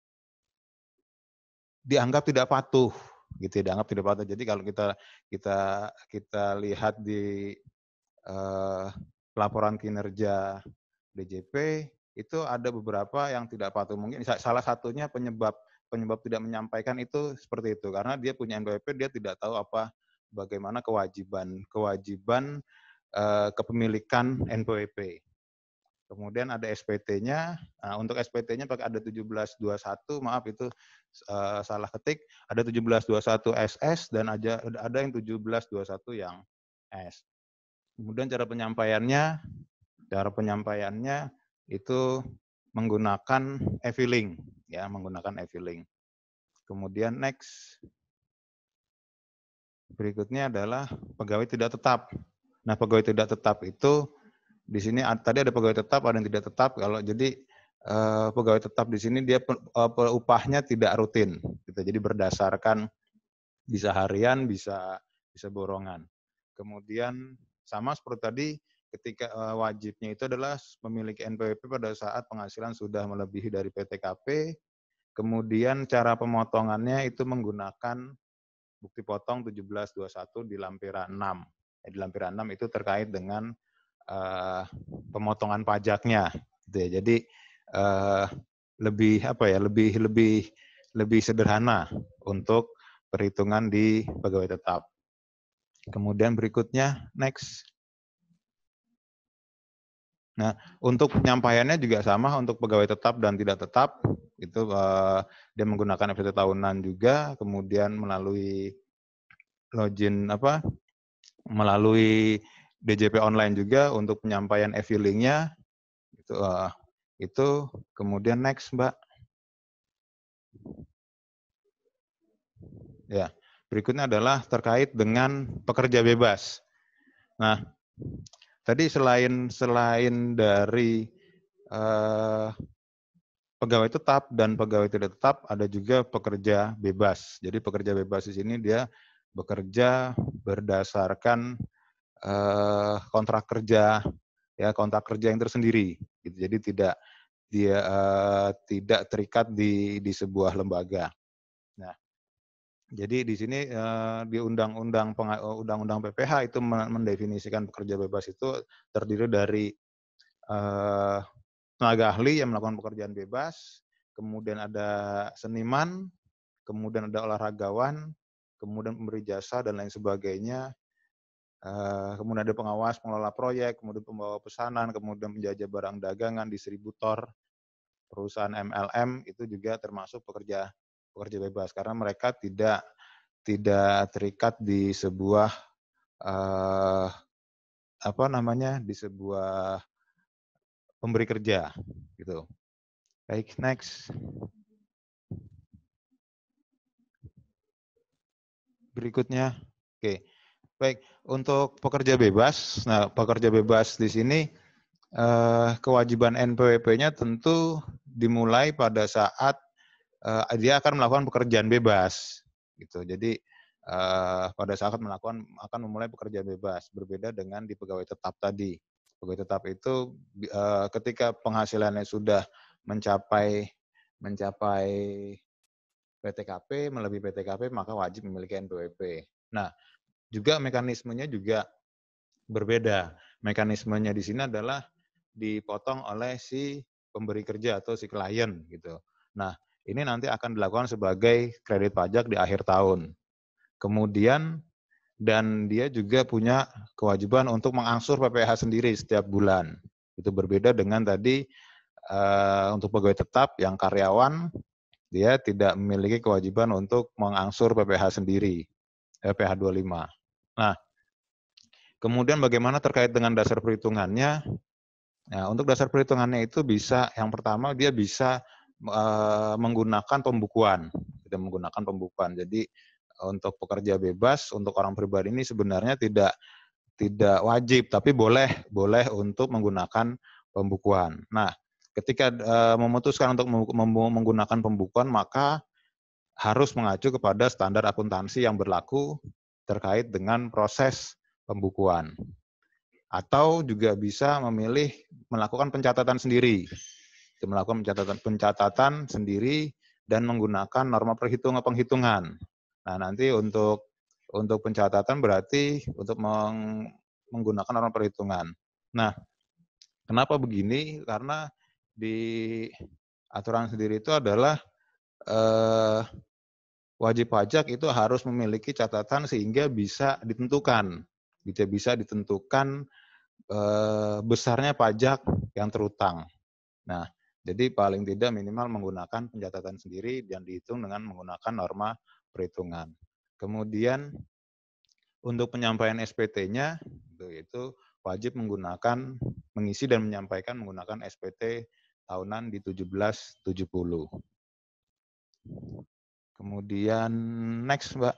dianggap tidak patuh, gitu, dianggap tidak patuh. Jadi kalau kita kita kita lihat di eh, laporan kinerja D J P itu ada beberapa yang tidak patuh. Mungkin salah satunya penyebab penyebab tidak menyampaikan itu seperti itu karena dia punya N P W P, dia tidak tahu apa bagaimana kewajiban kewajiban eh, kepemilikan N P W P. Kemudian ada S P T-nya. Nah, untuk S P T-nya pakai ada tujuh belas dua puluh satu, maaf itu uh, salah ketik. Ada tujuh belas dua puluh satu S S dan ada ada yang tujuh belas dua puluh satu yang S. Kemudian cara penyampaiannya, cara penyampaiannya itu menggunakan e-filing, ya, menggunakan e-filing. Kemudian next. Berikutnya adalah pegawai tidak tetap. Nah, pegawai tidak tetap itu di sini tadi ada pegawai tetap, ada yang tidak tetap. Kalau jadi eh, pegawai tetap di sini dia eh, upahnya tidak rutin, gitu. Jadi berdasarkan bisa harian, bisa bisa borongan. Kemudian sama seperti tadi, ketika eh, wajibnya itu adalah memiliki N P W P pada saat penghasilan sudah melebihi dari P T K P. Kemudian cara pemotongannya itu menggunakan bukti potong tujuh belas dua puluh satu di lampiran enam. Di lampiran enam itu terkait dengan Uh, pemotongan pajaknya, gitu ya. Jadi uh, lebih apa ya, lebih lebih lebih sederhana untuk perhitungan di pegawai tetap. Kemudian berikutnya next. Nah, untuk penyampaiannya juga sama untuk pegawai tetap dan tidak tetap. Itu uh, dia menggunakan S P T tahunan juga, kemudian melalui login apa? Melalui D J P online juga untuk penyampaian e-filing-nya. Itu, uh, itu kemudian next, Mbak. Ya, berikutnya adalah terkait dengan pekerja bebas. Nah, tadi selain selain dari uh, pegawai tetap dan pegawai tidak tetap, ada juga pekerja bebas. Jadi pekerja bebas di sini dia bekerja berdasarkan uh, kontrak kerja, ya, kontrak kerja yang tersendiri. Gitu. Jadi tidak dia uh, tidak terikat di di sebuah lembaga. Nah, jadi di sini uh, di undang-undang undang-undang P P H itu mendefinisikan pekerja bebas itu terdiri dari uh, tenaga ahli yang melakukan pekerjaan bebas, kemudian ada seniman, kemudian ada olahragawan, kemudian pemberi jasa dan lain sebagainya. Uh, kemudian ada pengawas, pengelola proyek, kemudian pembawa pesanan, kemudian penjajah barang dagangan, distributor, perusahaan M L M itu juga termasuk pekerja pekerja bebas karena mereka tidak tidak terikat di sebuah uh, apa namanya di sebuah pemberi kerja gitu. Baik, next. Berikutnya, oke. Okay. Baik, untuk pekerja bebas, nah pekerja bebas di sini eh, kewajiban N P W P-nya tentu dimulai pada saat eh, dia akan melakukan pekerjaan bebas, gitu. Jadi eh, pada saat melakukan akan memulai pekerjaan bebas, berbeda dengan di pegawai tetap tadi. Pegawai tetap itu eh, ketika penghasilannya sudah mencapai mencapai P T K P, melebihi P T K P maka wajib memiliki N P W P. Nah, juga mekanismenya juga berbeda. Mekanismenya di sini adalah dipotong oleh si pemberi kerja atau si klien gitu. Nah, ini nanti akan dilakukan sebagai kredit pajak di akhir tahun. Kemudian dan dia juga punya kewajiban untuk mengangsur P P H sendiri setiap bulan. Itu berbeda dengan tadi uh, untuk pegawai tetap yang karyawan dia tidak memiliki kewajiban untuk mengangsur P P H sendiri, P P H dua puluh lima. Nah, kemudian bagaimana terkait dengan dasar perhitungannya? Nah, untuk dasar perhitungannya itu bisa, yang pertama dia bisa uh, menggunakan pembukuan, kita menggunakan pembukuan. Jadi untuk pekerja bebas, untuk orang pribadi ini sebenarnya tidak tidak wajib, tapi boleh boleh untuk menggunakan pembukuan. Nah, ketika uh, memutuskan untuk menggunakan pembukuan, maka harus mengacu kepada standar akuntansi yang berlaku terkait dengan proses pembukuan. Atau juga bisa memilih melakukan pencatatan sendiri. Melakukan pencatatan pencatatan sendiri dan menggunakan norma perhitungan penghitungan. Nah, nanti untuk untuk pencatatan berarti untuk meng, menggunakan norma perhitungan. Nah, kenapa begini? Karena di aturan sendiri itu adalah eh, wajib pajak itu harus memiliki catatan sehingga bisa ditentukan, bisa bisa ditentukan eh, besarnya pajak yang terutang. Nah, jadi paling tidak minimal menggunakan pencatatan sendiri dan dihitung dengan menggunakan norma perhitungan. Kemudian untuk penyampaian S P T-nya itu wajib menggunakan mengisi dan menyampaikan menggunakan S P T tahunan di tujuh belas tujuh puluh. Kemudian next, Mbak.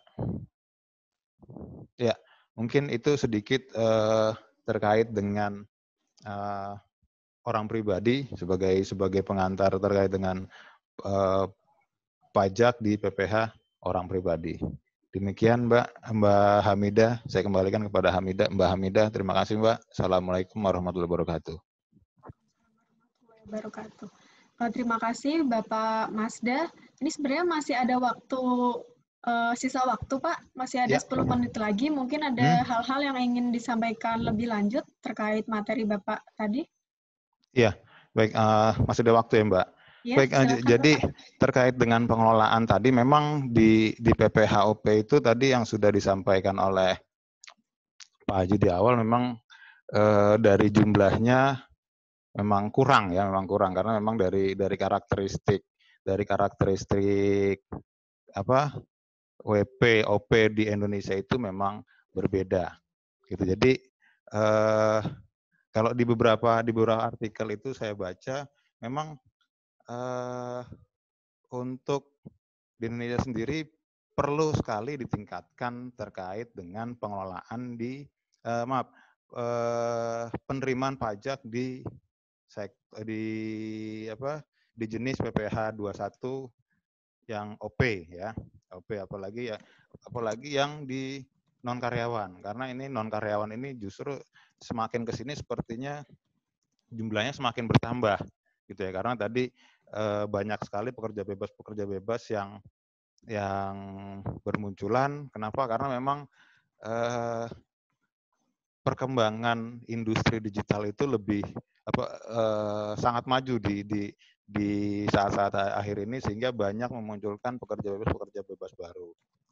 Ya, mungkin itu sedikit uh, terkait dengan uh, orang pribadi sebagai sebagai pengantar terkait dengan uh, pajak di P P H orang pribadi. Demikian Mbak Mbak Hamidah, saya kembalikan kepada Hamidah. Mbak Hamidah, terima kasih Mbak. Assalamualaikum warahmatullahi wabarakatuh. Wabarakatuh. Terima kasih Bapak Masda. Ini sebenarnya masih ada waktu, uh, sisa waktu Pak, masih ada ya. sepuluh menit lagi. Mungkin ada hal-hal hmm. yang ingin disampaikan lebih lanjut terkait materi Bapak tadi. Iya, baik. Uh, masih ada waktu ya Mbak. Ya, baik, uh, jadi Bapak. Terkait dengan pengelolaan tadi, memang di, di P P H O P itu tadi yang sudah disampaikan oleh Pak Haji di awal memang uh, dari jumlahnya memang kurang ya, memang kurang karena memang dari dari karakteristik dari karakteristik apa W P O P di Indonesia itu memang berbeda gitu. Jadi eh, kalau di beberapa di beberapa artikel itu saya baca memang eh, untuk di Indonesia sendiri perlu sekali ditingkatkan terkait dengan pengelolaan di eh, maaf eh, penerimaan pajak di di apa di jenis P P H dua puluh satu yang O P ya. O P apalagi ya apalagi yang di non karyawan karena ini non karyawan ini justru semakin ke sini sepertinya jumlahnya semakin bertambah gitu ya karena tadi eh, banyak sekali pekerja bebas pekerja bebas yang yang bermunculan. Kenapa? Karena memang eh, perkembangan industri digital itu lebih apa eh, sangat maju di di di saat-saat akhir ini sehingga banyak memunculkan pekerja bebas pekerja bebas baru.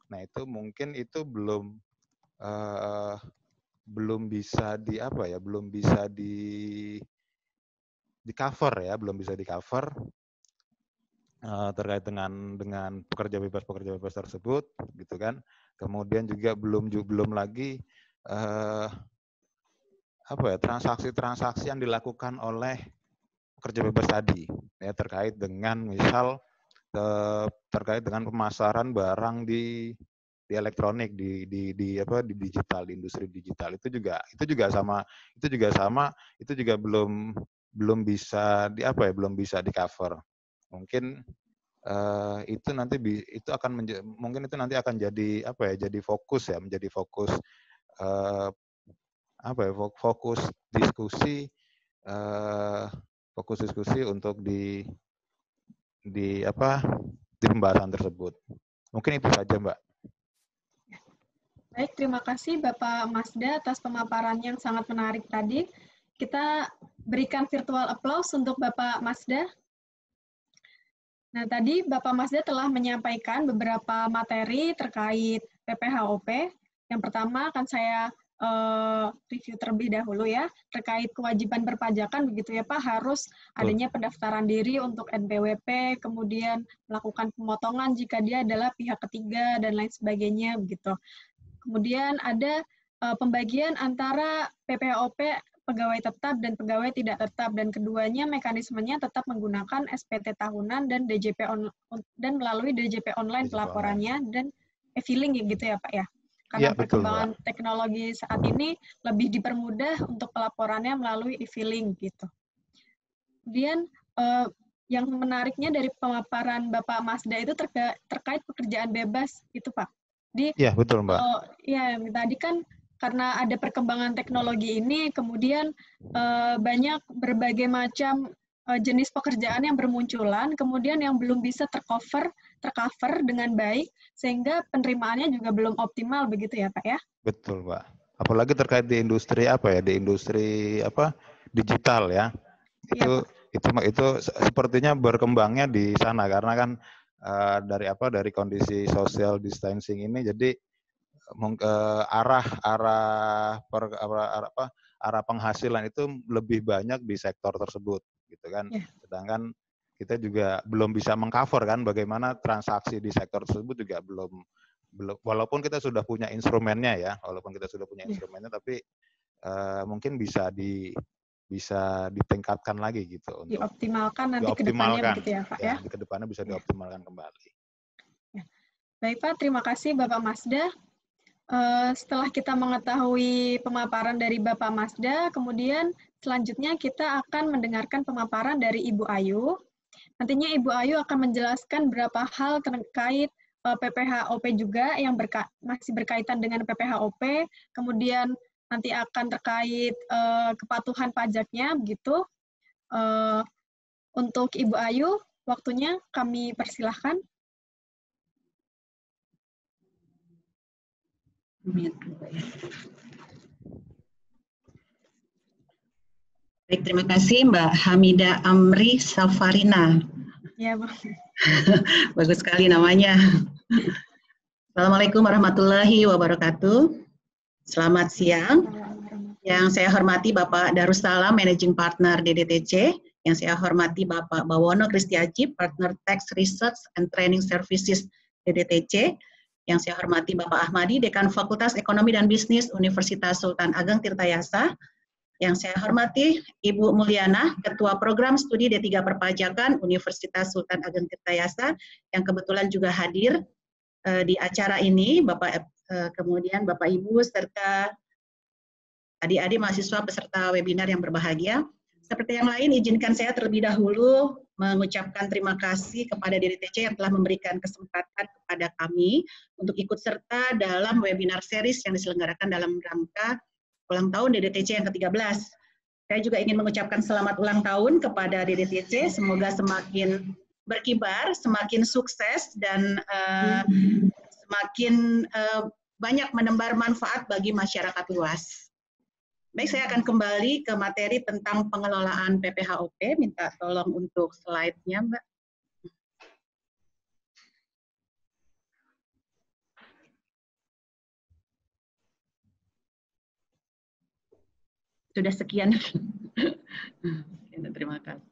Nah itu mungkin itu belum uh, belum bisa di apa ya, belum bisa di di cover ya, belum bisa di cover uh, terkait dengan dengan pekerja bebas pekerja bebas tersebut, gitu kan. Kemudian juga belum belum lagi uh, apa ya, transaksi-transaksi yang dilakukan oleh pekerja bebas tadi, ya terkait dengan misal uh, terkait dengan pemasaran barang di di elektronik, di di di apa di digital, di industri digital itu juga itu juga sama itu juga sama itu juga belum belum bisa di apa ya belum bisa di cover. Mungkin uh, itu nanti itu akan menja, mungkin itu nanti akan jadi apa ya jadi fokus ya menjadi fokus uh, apa ya fokus diskusi uh, fokus diskusi untuk di di apa di pembahasan tersebut. Mungkin itu saja, Mbak. Baik, terima kasih Bapak Masda atas pemaparan yang sangat menarik tadi. Kita berikan virtual applause untuk Bapak Masda. Nah, tadi Bapak Masda telah menyampaikan beberapa materi terkait P P H O P. Yang pertama akan saya uh, review terlebih dahulu ya, terkait kewajiban perpajakan, begitu ya Pak, harus adanya pendaftaran diri untuk N P W P, kemudian melakukan pemotongan jika dia adalah pihak ketiga, dan lain sebagainya, begitu. Kemudian ada uh, pembagian antara P P H O P pegawai tetap dan pegawai tidak tetap, dan keduanya mekanismenya tetap menggunakan S P T tahunan dan D J P on, dan melalui D J P online D J P pelaporannya online. Dan e-filing gitu ya Pak ya. Karena Ya, betul, perkembangan Mbak. teknologi saat ini lebih dipermudah untuk pelaporannya melalui e-filing gitu. Kemudian uh, yang menariknya dari pemaparan Bapak Masda itu terka, terkait pekerjaan bebas itu Pak. Di, ya, betul, Mbak. Oh, ya, tadi kan karena ada perkembangan teknologi ini, kemudian uh, banyak berbagai macam uh, jenis pekerjaan yang bermunculan, kemudian yang belum bisa tercover, tercover dengan baik, sehingga penerimaannya juga belum optimal, begitu ya, Pak ya? Betul, Pak. Apalagi terkait di industri apa ya, di industri apa digital ya. Itu ya, itu itu sepertinya berkembangnya di sana karena kan uh, dari apa dari kondisi social distancing ini, jadi Uh, arah arah per, arah apa arah penghasilan itu lebih banyak di sektor tersebut gitu kan. Yeah. Sedangkan kita juga belum bisa mengcover kan bagaimana transaksi di sektor tersebut juga belum belum walaupun kita sudah punya instrumennya ya, walaupun kita sudah punya yeah. instrumennya tapi uh, mungkin bisa di bisa ditingkatkan lagi gitu untuk dioptimalkan nanti ke depannya begitu ya Pak ya. Ya, ke depannya bisa dioptimalkan yeah. kembali. Ya. Baik Pak, terima kasih Bapak Masda. Uh, setelah kita mengetahui pemaparan dari Bapak Masda, kemudian selanjutnya kita akan mendengarkan pemaparan dari Ibu Ayu. Nantinya Ibu Ayu akan menjelaskan beberapa hal terkait uh, P P H O P juga yang berka masih berkaitan dengan P P H O P, kemudian nanti akan terkait uh, kepatuhan pajaknya, begitu. Uh, untuk Ibu Ayu, waktunya kami persilahkan. Baik, terima kasih Mbak Hamida Amri Safarina. Ya, Bu. Bagus sekali namanya. Assalamualaikum warahmatullahi wabarakatuh. Selamat siang. Yang saya hormati Bapak Darussalam, Managing Partner D D T C. Yang saya hormati Bapak Bawono Kristiaji, Partner Tax Research and Training Services D D T C. Yang saya hormati Bapak Ahmadi, Dekan Fakultas Ekonomi dan Bisnis Universitas Sultan Ageng Tirtayasa. Yang saya hormati Ibu Mulyana, Ketua Program Studi D tiga Perpajakan Universitas Sultan Ageng Tirtayasa, yang kebetulan juga hadir uh, di acara ini, Bapak uh, kemudian Bapak Ibu serta adik-adik mahasiswa peserta webinar yang berbahagia. Seperti yang lain, izinkan saya terlebih dahulu mengucapkan terima kasih kepada D D T C yang telah memberikan kesempatan kepada kami untuk ikut serta dalam webinar series yang diselenggarakan dalam rangka ulang tahun D D T C yang ke tiga belas. Saya juga ingin mengucapkan selamat ulang tahun kepada D D T C, semoga semakin berkibar, semakin sukses, dan uh, semakin uh, banyak menebar manfaat bagi masyarakat luas. Baik, saya akan kembali ke materi tentang pengelolaan P P H O P. Minta tolong untuk slide-nya, Mbak. sudah sekian. Terima kasih.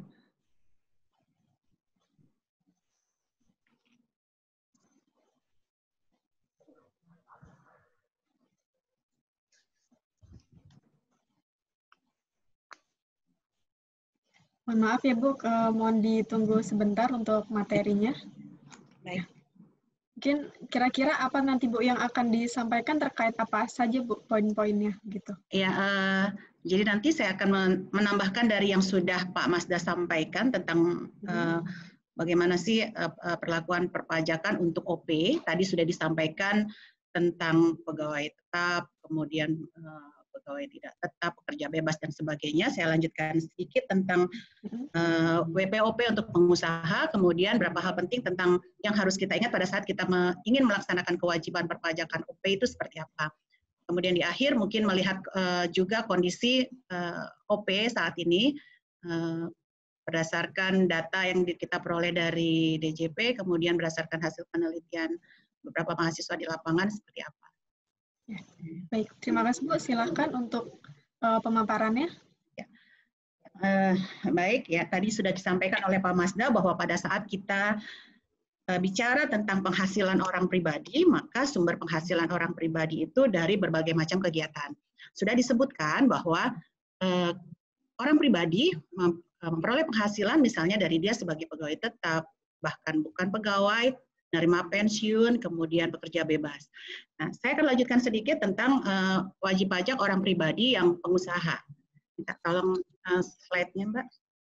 Mohon maaf ya Bu, uh, mohon ditunggu sebentar untuk materinya. Baik. Mungkin kira-kira apa nanti Bu yang akan disampaikan terkait apa saja Bu poin-poinnya gitu? Ya, uh, jadi nanti saya akan menambahkan dari yang sudah Pak Masda sampaikan tentang uh, bagaimana sih uh, perlakuan perpajakan untuk O P. Tadi sudah disampaikan tentang pegawai tetap, kemudian uh, pegawai tidak tetap, pekerja bebas dan sebagainya. Saya lanjutkan sedikit tentang uh, W P O P untuk pengusaha, kemudian beberapa hal penting tentang yang harus kita ingat pada saat kita me ingin melaksanakan kewajiban perpajakan O P itu seperti apa. Kemudian di akhir mungkin melihat uh, juga kondisi uh, O P saat ini uh, berdasarkan data yang kita peroleh dari D J P, kemudian berdasarkan hasil penelitian beberapa mahasiswa di lapangan seperti apa. Ya. Baik, terima kasih Bu. Silakan untuk uh, pemaparannya. Ya. Uh, baik, ya tadi sudah disampaikan oleh Pak Masda bahwa pada saat kita uh, bicara tentang penghasilan orang pribadi, maka sumber penghasilan orang pribadi itu dari berbagai macam kegiatan. Sudah disebutkan bahwa uh, orang pribadi mem memperoleh penghasilan misalnya dari dia sebagai pegawai tetap, bahkan bukan pegawai, menerima pensiun, kemudian pekerja bebas. Nah, saya akan lanjutkan sedikit tentang uh, wajib pajak orang pribadi yang pengusaha. Minta tolong uh, slide-nya, Mbak.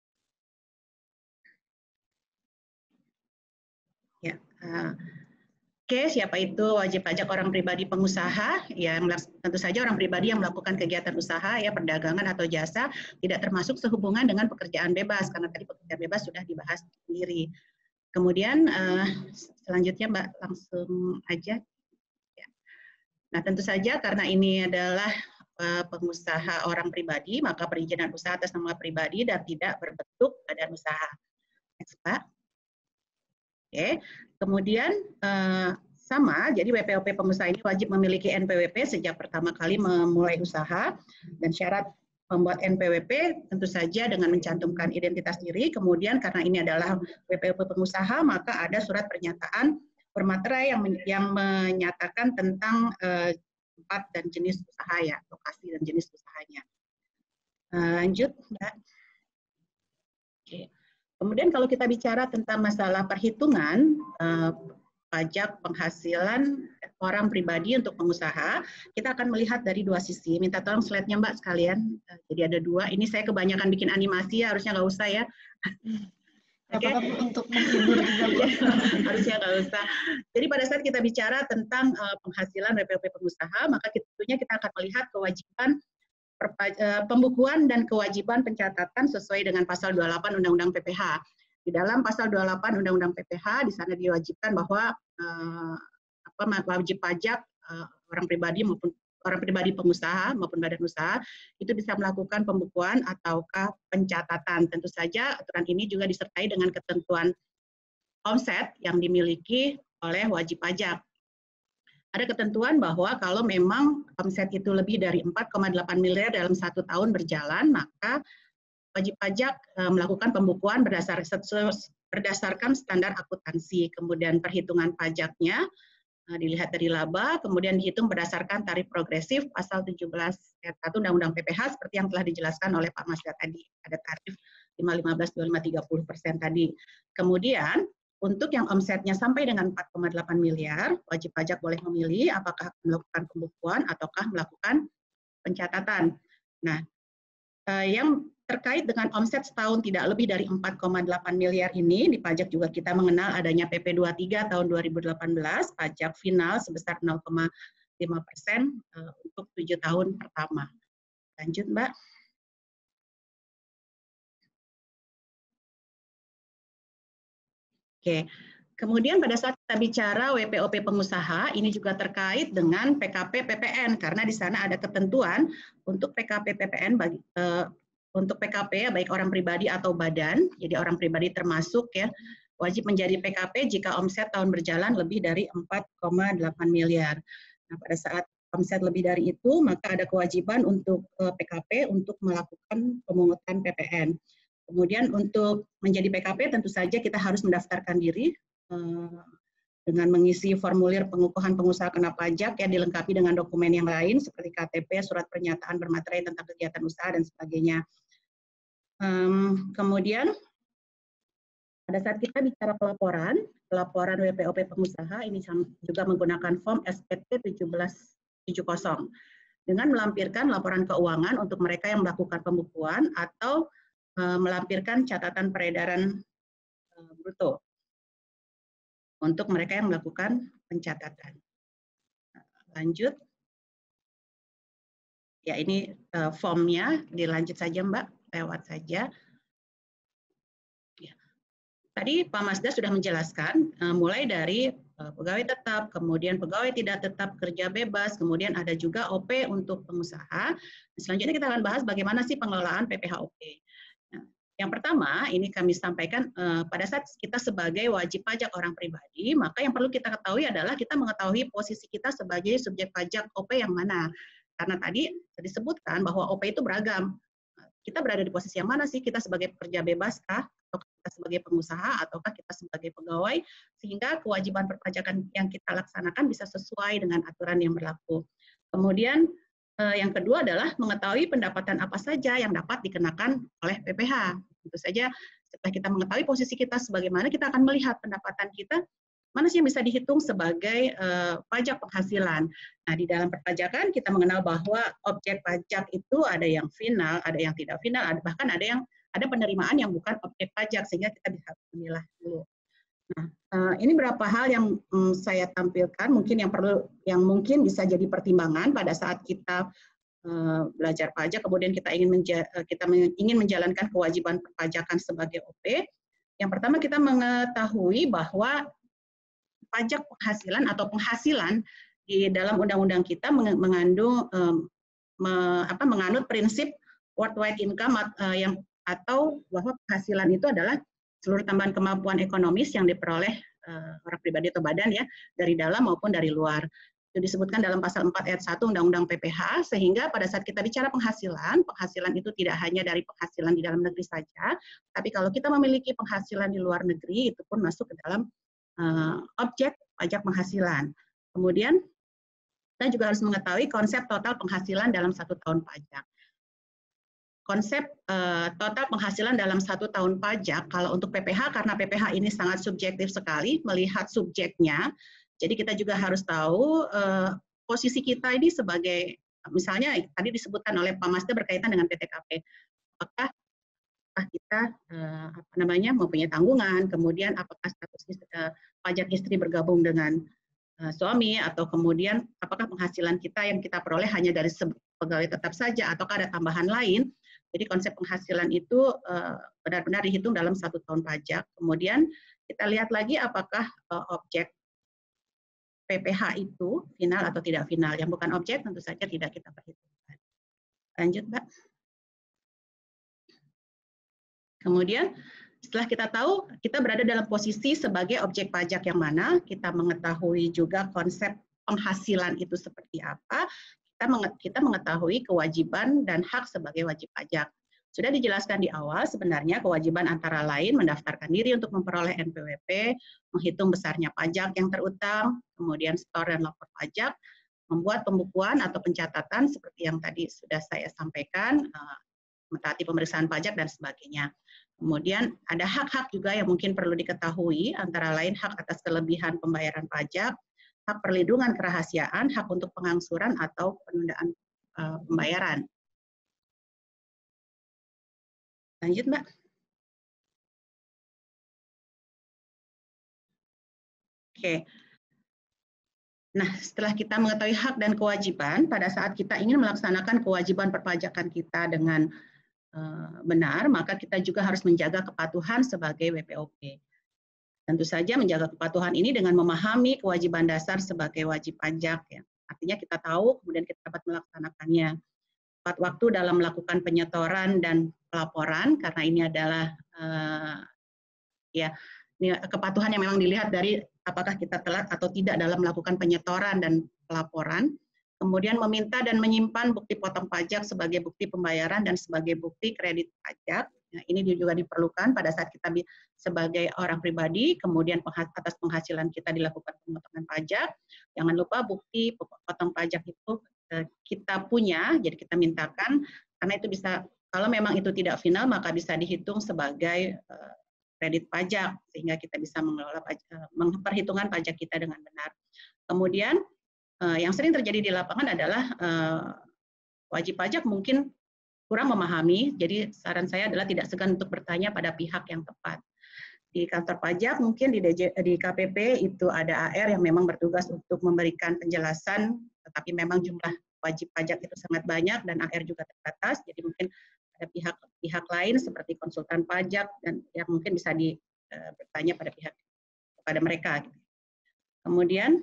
Ya, uh, oke, okay, siapa itu wajib pajak orang pribadi pengusaha? Ya, tentu saja orang pribadi yang melakukan kegiatan usaha, ya perdagangan atau jasa, tidak termasuk sehubungan dengan pekerjaan bebas, karena tadi pekerjaan bebas sudah dibahas sendiri. Kemudian uh, selanjutnya Mbak langsung aja. Ya. Nah tentu saja karena ini adalah uh, pengusaha orang pribadi, maka perizinan usaha atas nama pribadi dan tidak berbentuk badan usaha. Next Pak. Oke. Kemudian uh, sama, jadi W P O P pengusaha ini wajib memiliki N P W P sejak pertama kali memulai usaha, dan syarat membuat N P W P tentu saja dengan mencantumkan identitas diri, kemudian karena ini adalah W P O P pengusaha, maka ada surat pernyataan bermaterai yang, men yang menyatakan tentang uh, tempat dan jenis usaha, ya, lokasi dan jenis usahanya. Uh, lanjut, Mbak. Oke. Kemudian kalau kita bicara tentang masalah perhitungan uh, pajak penghasilan orang pribadi untuk pengusaha, kita akan melihat dari dua sisi. Minta tolong slide-nya Mbak sekalian. Jadi ada dua. Ini saya kebanyakan bikin animasi ya, harusnya nggak usah ya. Oke. Okay. Untuk menghibur juga Bu. Harusnya nggak usah. Jadi pada saat kita bicara tentang uh, penghasilan W P O P pengusaha, maka tentunya kita akan melihat kewajiban uh, pembukuan dan kewajiban pencatatan sesuai dengan pasal dua puluh delapan Undang-Undang P P H. Di dalam pasal dua puluh delapan Undang-Undang P P H, di sana diwajibkan bahwa uh, apa wajib pajak uh, orang pribadi maupun orang pribadi pengusaha maupun badan usaha itu bisa melakukan pembukuan ataukah pencatatan. Tentu saja aturan ini juga disertai dengan ketentuan omset yang dimiliki oleh wajib pajak. Ada ketentuan bahwa kalau memang omset itu lebih dari empat koma delapan miliar dalam satu tahun berjalan, maka wajib pajak uh, melakukan pembukuan berdasar, berdasarkan standar akuntansi. Kemudian perhitungan pajaknya uh, dilihat dari laba, kemudian dihitung berdasarkan tarif progresif pasal tujuh belas ayat satu Undang-Undang P P H seperti yang telah dijelaskan oleh Pak Masda tadi. Ada tarif lima, lima belas, dua puluh lima, tiga puluh persen tadi. Kemudian untuk yang omsetnya sampai dengan empat koma delapan miliar, wajib pajak boleh memilih apakah melakukan pembukuan ataukah melakukan pencatatan. Nah, uh, yang terkait dengan omset setahun tidak lebih dari empat koma delapan miliar ini, di pajak juga kita mengenal adanya P P dua puluh tiga tahun dua ribu delapan belas, pajak final sebesar nol koma lima persen untuk tujuh tahun pertama. Lanjut, Mbak. Oke, kemudian pada saat kita bicara W P O P pengusaha, ini juga terkait dengan P K P P P N, karena di sana ada ketentuan untuk P K P P P N bagi uh, untuk P K P ya, baik orang pribadi atau badan, jadi orang pribadi termasuk ya, wajib menjadi P K P jika omset tahun berjalan lebih dari empat koma delapan miliar. Nah, pada saat omset lebih dari itu, maka ada kewajiban untuk P K P untuk melakukan pemungutan P P N. Kemudian untuk menjadi P K P tentu saja kita harus mendaftarkan diri dengan mengisi formulir pengukuhan pengusaha kena pajak yang dilengkapi dengan dokumen yang lain seperti K T P, surat pernyataan bermaterai tentang kegiatan usaha dan sebagainya. Um, kemudian pada saat kita bicara pelaporan, pelaporan W P O P pengusaha ini juga menggunakan form S P T tujuh belas tujuh puluh dengan melampirkan laporan keuangan untuk mereka yang melakukan pembukuan atau uh, melampirkan catatan peredaran uh, bruto untuk mereka yang melakukan pencatatan. Lanjut. Ya, ini uh, formnya, dilanjut saja Mbak, lewat saja. Ya. Tadi Pak Masda sudah menjelaskan, uh, mulai dari uh, pegawai tetap, kemudian pegawai tidak tetap, kerja bebas, kemudian ada juga O P untuk pengusaha. Selanjutnya kita akan bahas bagaimana sih pengelolaan P P H O P. Nah, yang pertama, ini kami sampaikan eh, pada saat kita sebagai wajib pajak orang pribadi, maka yang perlu kita ketahui adalah kita mengetahui posisi kita sebagai subjek pajak O P yang mana. Karena tadi disebutkan bahwa O P itu beragam. Kita berada di posisi yang mana sih? Kita sebagai pekerja bebas kah? Atau kita sebagai pengusaha? Ataukah kita sebagai pegawai? Sehingga kewajiban perpajakan yang kita laksanakan bisa sesuai dengan aturan yang berlaku. Kemudian yang kedua adalah mengetahui pendapatan apa saja yang dapat dikenakan oleh P P H. Tentu saja setelah kita mengetahui posisi kita sebagaimana, kita akan melihat pendapatan kita mana sih yang bisa dihitung sebagai uh, pajak penghasilan. Nah, di dalam perpajakan kita mengenal bahwa objek pajak itu ada yang final, ada yang tidak final, ada, bahkan ada yang ada penerimaan yang bukan objek pajak, sehingga kita bisa memilah dulu. Nah, uh, ini beberapa hal yang um, saya tampilkan, mungkin yang perlu, yang mungkin bisa jadi pertimbangan pada saat kita uh, belajar pajak, kemudian kita ingin menja uh, kita men ingin menjalankan kewajiban perpajakan sebagai O P. Yang pertama kita mengetahui bahwa pajak penghasilan atau penghasilan di dalam undang-undang kita mengandung um, me, apa, menganut prinsip worldwide income uh, yang atau bahwa penghasilan itu adalah seluruh tambahan kemampuan ekonomis yang diperoleh uh, orang pribadi atau badan ya dari dalam maupun dari luar. Itu disebutkan dalam pasal empat ayat satu Undang-Undang P P H, sehingga pada saat kita bicara penghasilan, penghasilan itu tidak hanya dari penghasilan di dalam negeri saja, tapi kalau kita memiliki penghasilan di luar negeri itu pun masuk ke dalam Uh, objek pajak penghasilan. Kemudian kita juga harus mengetahui konsep total penghasilan dalam satu tahun pajak. Konsep uh, total penghasilan dalam satu tahun pajak, kalau untuk P P H, karena P P H ini sangat subjektif sekali, melihat subjeknya, jadi kita juga harus tahu uh, posisi kita ini sebagai, misalnya tadi disebutkan oleh Pak Masda berkaitan dengan P T K P. Apakah kita eh, apa namanya mempunyai tanggungan, kemudian apakah status istri, eh, pajak istri bergabung dengan eh, suami, atau kemudian apakah penghasilan kita yang kita peroleh hanya dari pegawai tetap saja, ataukah ada tambahan lain. Jadi konsep penghasilan itu benar-benar eh, dihitung dalam satu tahun pajak. Kemudian kita lihat lagi apakah eh, objek P P H itu final atau tidak final. Yang bukan objek tentu saja tidak kita perhitungkan. Lanjut, Mbak. Kemudian setelah kita tahu kita berada dalam posisi sebagai objek pajak yang mana, kita mengetahui juga konsep penghasilan itu seperti apa, kita mengetahui kewajiban dan hak sebagai wajib pajak. Sudah dijelaskan di awal, sebenarnya kewajiban antara lain mendaftarkan diri untuk memperoleh N P W P, menghitung besarnya pajak yang terutang, kemudian store dan lapor pajak, membuat pembukuan atau pencatatan seperti yang tadi sudah saya sampaikan, mentaati pemeriksaan pajak dan sebagainya. Kemudian ada hak-hak juga yang mungkin perlu diketahui, antara lain hak atas kelebihan pembayaran pajak, hak perlindungan kerahasiaan, hak untuk pengangsuran atau penundaan uh, pembayaran. Lanjut, Mbak. Oke. Nah, setelah kita mengetahui hak dan kewajiban, pada saat kita ingin melaksanakan kewajiban perpajakan kita dengan benar, maka kita juga harus menjaga kepatuhan sebagai W P O P. Tentu saja menjaga kepatuhan ini dengan memahami kewajiban dasar sebagai wajib pajak. Ya. Artinya kita tahu, kemudian kita dapat melaksanakannya. Tepat waktu dalam melakukan penyetoran dan pelaporan, karena ini adalah uh, ya ini kepatuhan yang memang dilihat dari apakah kita telat atau tidak dalam melakukan penyetoran dan pelaporan. kemudian meminta dan menyimpan bukti potong pajak sebagai bukti pembayaran dan sebagai bukti kredit pajak. Nah, ini juga diperlukan pada saat kita sebagai orang pribadi, kemudian atas penghasilan kita dilakukan pemotongan pajak. Jangan lupa bukti potong pajak itu kita punya, jadi kita mintakan, karena itu bisa, kalau memang itu tidak final, maka bisa dihitung sebagai kredit pajak, sehingga kita bisa mengelola pajak, perhitungan pajak kita dengan benar. Kemudian, yang sering terjadi di lapangan adalah wajib pajak mungkin kurang memahami, jadi saran saya adalah tidak segan untuk bertanya pada pihak yang tepat. Di kantor pajak, mungkin di, D J, di K P P itu ada A R yang memang bertugas untuk memberikan penjelasan, tetapi memang jumlah wajib pajak itu sangat banyak dan A R juga terbatas, jadi mungkin ada pihak-pihak lain seperti konsultan pajak dan yang mungkin bisa di, uh, bertanya pada pihak kepada mereka. Kemudian,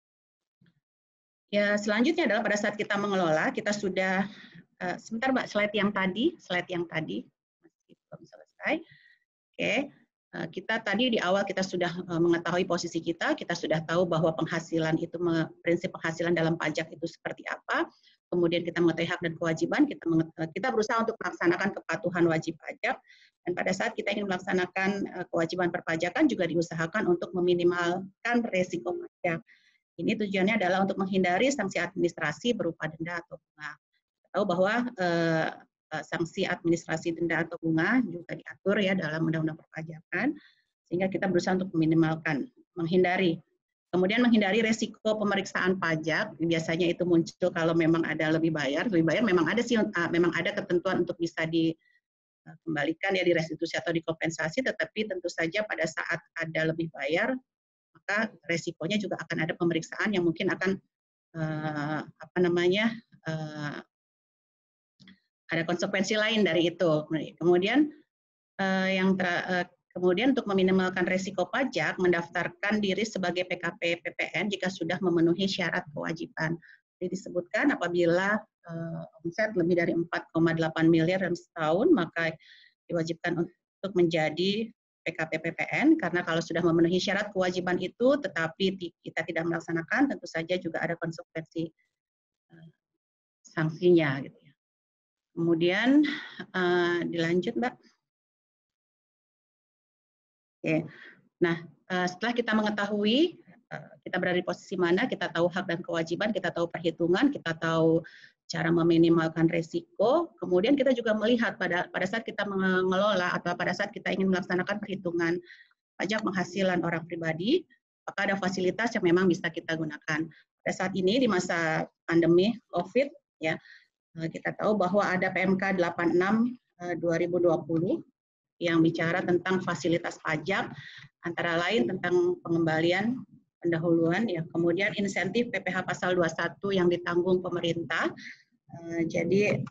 ya selanjutnya adalah pada saat kita mengelola, kita sudah, uh, sebentar Mbak, slide yang tadi, slide yang tadi, masih belum selesai. Oke. Okay. Kita tadi di awal kita sudah mengetahui posisi kita, kita sudah tahu bahwa penghasilan itu, prinsip penghasilan dalam pajak itu seperti apa, kemudian kita mengetahui hak dan kewajiban, kita, kita berusaha untuk melaksanakan kepatuhan wajib pajak, dan pada saat kita ingin melaksanakan kewajiban perpajakan juga diusahakan untuk meminimalkan resiko pajak. Ini tujuannya adalah untuk menghindari sanksi administrasi berupa denda atau bunga. Kita tahu bahwa eh, sanksi administrasi denda atau bunga juga diatur ya dalam undang-undang perpajakan, sehingga kita berusaha untuk meminimalkan, menghindari. Kemudian menghindari resiko pemeriksaan pajak, biasanya itu muncul kalau memang ada lebih bayar, lebih bayar memang ada sih, memang ada ketentuan untuk bisa dikembalikan ya, direstitusi atau dikompensasi, tetapi tentu saja pada saat ada lebih bayar, maka resikonya juga akan ada pemeriksaan yang mungkin akan eh, apa namanya eh, ada konsekuensi lain dari itu. Kemudian eh, yang ter, eh, kemudian untuk meminimalkan risiko pajak, mendaftarkan diri sebagai P K P P P N jika sudah memenuhi syarat kewajiban. Jadi disebutkan apabila eh, omset lebih dari empat koma delapan miliar dalam setahun, maka diwajibkan untuk menjadi P K P P P N, karena kalau sudah memenuhi syarat kewajiban itu, tetapi kita tidak melaksanakan, tentu saja juga ada konsekuensi eh, sanksinya. Gitu. Kemudian uh, dilanjut, Mbak. Oke. Nah, uh, setelah kita mengetahui uh, kita berada di posisi mana, kita tahu hak dan kewajiban, kita tahu perhitungan, kita tahu cara meminimalkan resiko, kemudian kita juga melihat pada pada saat kita mengelola atau pada saat kita ingin melaksanakan perhitungan pajak penghasilan orang pribadi, apakah ada fasilitas yang memang bisa kita gunakan. Pada saat ini di masa pandemi COVID, ya, kita tahu bahwa ada P M K delapan puluh enam dua ribu dua puluh yang bicara tentang fasilitas pajak, antara lain tentang pengembalian pendahuluan, ya, kemudian insentif P P H pasal dua puluh satu yang ditanggung pemerintah. Jadi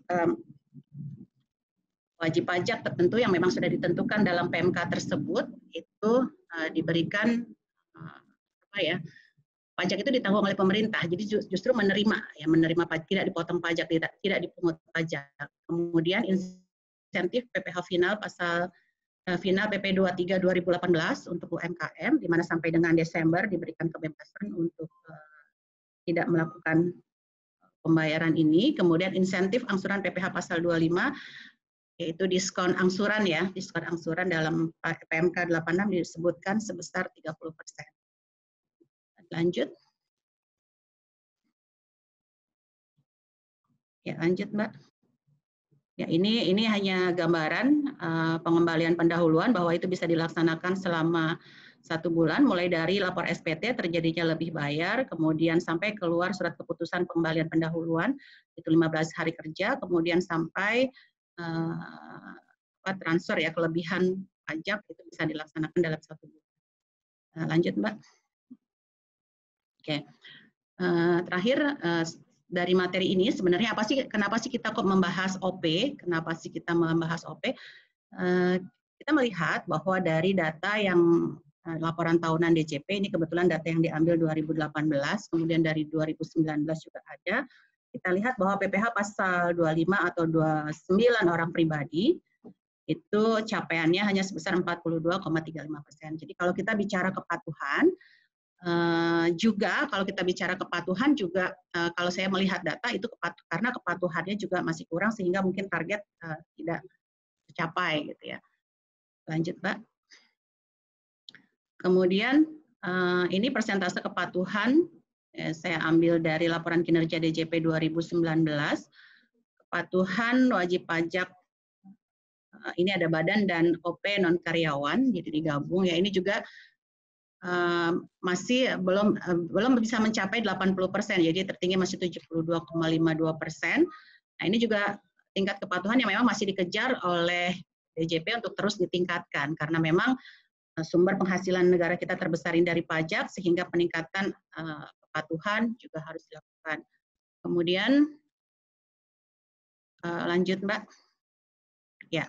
wajib pajak tertentu yang memang sudah ditentukan dalam P M K tersebut itu diberikan apa ya? Pajak itu ditanggung oleh pemerintah, jadi justru menerima, ya menerima pajak, tidak dipotong pajak, tidak tidak dipungut pajak. Kemudian insentif P P H final pasal uh, final P P dua puluh tiga dua ribu delapan belas untuk U M K M, di mana sampai dengan Desember diberikan kebebasan untuk uh, tidak melakukan pembayaran ini. Kemudian insentif angsuran P P H pasal dua puluh lima, yaitu diskon angsuran ya, diskon angsuran dalam P M K delapan puluh enam disebutkan sebesar tiga puluh persen. Lanjut. Ya, lanjut, Mbak. Ya, ini ini hanya gambaran uh, pengembalian pendahuluan bahwa itu bisa dilaksanakan selama satu bulan, mulai dari lapor S P T terjadinya lebih bayar, kemudian sampai keluar surat keputusan pengembalian pendahuluan, itu lima belas hari kerja, kemudian sampai uh, transfer ya kelebihan pajak itu bisa dilaksanakan dalam satu bulan. Nah, lanjut, Mbak. Oke, uh, terakhir uh, dari materi ini sebenarnya apa sih? Kenapa sih kita kok membahas O P? Kenapa sih kita membahas O P? Uh, kita melihat bahwa dari data yang uh, laporan tahunan D C P ini kebetulan data yang diambil dua ribu delapan belas, kemudian dari dua ribu sembilan belas juga ada. Kita lihat bahwa P P H pasal dua puluh lima atau dua puluh sembilan orang pribadi itu capaiannya hanya sebesar empat puluh dua koma tiga lima persen. Jadi kalau kita bicara kepatuhan, Uh, juga kalau kita bicara kepatuhan juga uh, kalau saya melihat data itu kepat, karena kepatuhannya juga masih kurang sehingga mungkin target uh, tidak tercapai gitu ya. Lanjut, Mbak. Kemudian uh, ini persentase kepatuhan eh, saya ambil dari laporan kinerja D J P dua ribu sembilan belas. Kepatuhan wajib pajak uh, ini ada badan dan O P non karyawan jadi digabung ya, ini juga Uh, masih belum uh, belum bisa mencapai delapan puluh persen, jadi tertinggi masih tujuh puluh dua koma lima dua persen. Nah, ini juga tingkat kepatuhan yang memang masih dikejar oleh D J P untuk terus ditingkatkan karena memang uh, sumber penghasilan negara kita terbesar ini dari pajak sehingga peningkatan uh, kepatuhan juga harus dilakukan. Kemudian uh, lanjut, Mbak. Ya.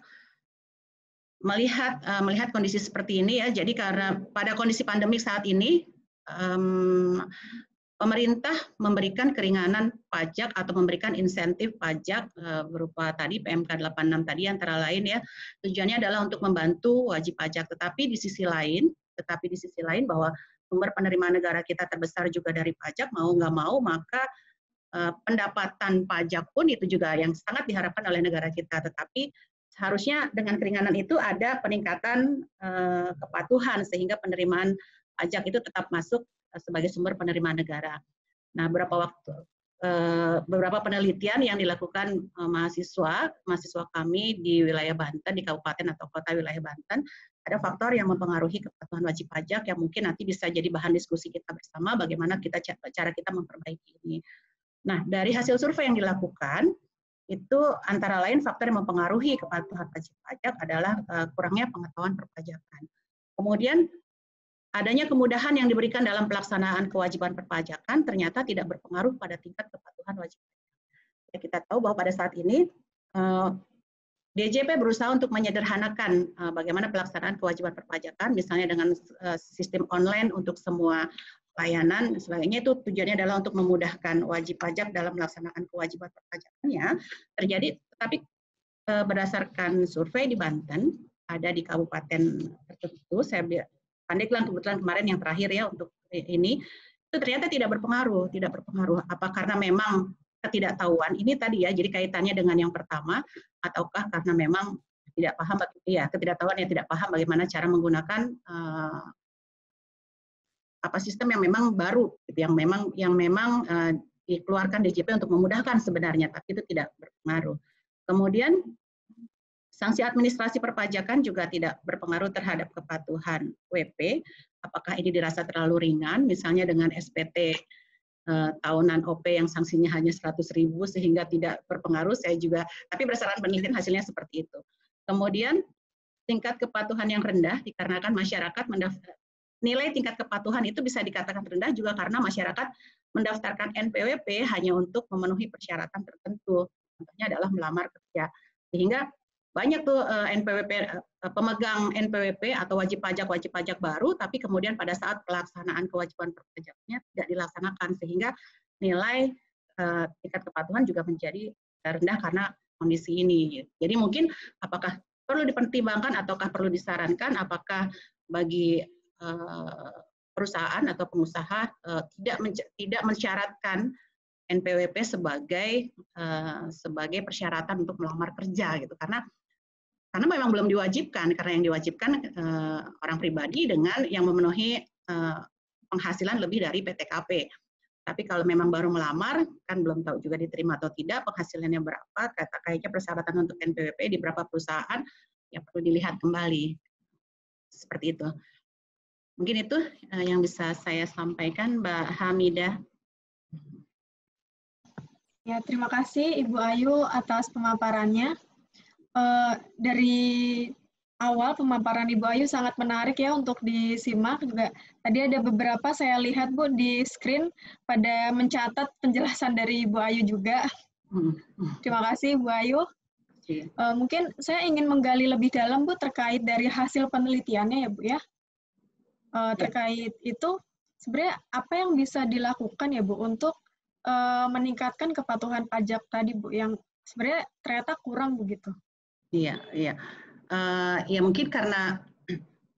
Melihat uh, melihat kondisi seperti ini ya, jadi karena pada kondisi pandemik saat ini um, pemerintah memberikan keringanan pajak atau memberikan insentif pajak uh, berupa tadi P M K delapan puluh enam tadi antara lain ya, tujuannya adalah untuk membantu wajib pajak. Tetapi di sisi lain, tetapi di sisi lain bahwa sumber penerimaan negara kita terbesar juga dari pajak, mau nggak mau maka uh, pendapatan pajak pun itu juga yang sangat diharapkan oleh negara kita. Tetapi seharusnya dengan keringanan itu ada peningkatan uh, kepatuhan sehingga penerimaan pajak itu tetap masuk uh, sebagai sumber penerimaan negara. Nah, beberapa waktu uh, beberapa penelitian yang dilakukan uh, mahasiswa mahasiswa kami di wilayah Banten, di kabupaten atau kota wilayah Banten, ada faktor yang mempengaruhi kepatuhan wajib pajak yang mungkin nanti bisa jadi bahan diskusi kita bersama bagaimana kita cara kita memperbaiki ini. Nah, dari hasil survei yang dilakukan itu antara lain faktor yang mempengaruhi kepatuhan wajib pajak adalah uh, kurangnya pengetahuan perpajakan. Kemudian adanya kemudahan yang diberikan dalam pelaksanaan kewajiban perpajakan ternyata tidak berpengaruh pada tingkat kepatuhan wajib pajak. Ya, kita tahu bahwa pada saat ini uh, D J P berusaha untuk menyederhanakan uh, bagaimana pelaksanaan kewajiban perpajakan, misalnya dengan uh, sistem online untuk semua layanan, selainnya itu tujuannya adalah untuk memudahkan wajib pajak dalam melaksanakan kewajiban perpajakannya. Terjadi, tapi e, berdasarkan survei di Banten, ada di kabupaten tertentu, saya Pandeglang kebetulan kemarin yang terakhir ya untuk ini, itu ternyata tidak berpengaruh, tidak berpengaruh. Apa karena memang ketidaktahuan ini tadi ya, jadi kaitannya dengan yang pertama, ataukah karena memang tidak paham, ya ketidaktahuan yang tidak paham bagaimana cara menggunakan uh, apa sistem yang memang baru, yang memang yang memang uh, dikeluarkan D J P untuk memudahkan sebenarnya, tapi itu tidak berpengaruh. Kemudian sanksi administrasi perpajakan juga tidak berpengaruh terhadap kepatuhan W P. Apakah ini dirasa terlalu ringan, misalnya dengan S P T uh, tahunan O P yang sanksinya hanya seratus ribu sehingga tidak berpengaruh, saya juga, tapi berdasarkan penelitian hasilnya seperti itu. Kemudian tingkat kepatuhan yang rendah dikarenakan masyarakat mendaftar, nilai tingkat kepatuhan itu bisa dikatakan rendah juga karena masyarakat mendaftarkan N P W P hanya untuk memenuhi persyaratan tertentu. Contohnya adalah melamar kerja. Sehingga banyak tuh N P W P, pemegang N P W P atau wajib pajak wajib pajak baru, tapi kemudian pada saat pelaksanaan kewajiban perpajakannya tidak dilaksanakan, sehingga nilai uh, tingkat kepatuhan juga menjadi rendah karena kondisi ini. Jadi mungkin apakah perlu dipertimbangkan ataukah perlu disarankan apakah bagi uh, perusahaan atau pengusaha uh, tidak menc- tidak mensyaratkan N P W P sebagai uh, sebagai persyaratan untuk melamar kerja gitu, karena karena memang belum diwajibkan, karena yang diwajibkan uh, orang pribadi dengan yang memenuhi uh, penghasilan lebih dari P T K P. Tapi kalau memang baru melamar, kan belum tahu juga diterima atau tidak, penghasilannya berapa, kata kayaknya persyaratan untuk N P W P di beberapa perusahaan yang perlu dilihat kembali. Seperti itu. Mungkin itu uh, yang bisa saya sampaikan, Mbak Hamidah. Ya, terima kasih Ibu Ayu atas pemaparannya. Uh, dari awal pemaparan Ibu Ayu sangat menarik ya untuk disimak juga. Tadi ada beberapa saya lihat Bu di screen pada mencatat penjelasan dari Ibu Ayu juga. Terima kasih Ibu Ayu. Uh, mungkin saya ingin menggali lebih dalam Bu terkait dari hasil penelitiannya ya Bu ya. Uh, terkait itu sebenarnya apa yang bisa dilakukan ya Bu untuk uh, meningkatkan kepatuhan pajak tadi Bu yang sebenarnya ternyata kurang begitu. Iya, iya. Uh, ya mungkin karena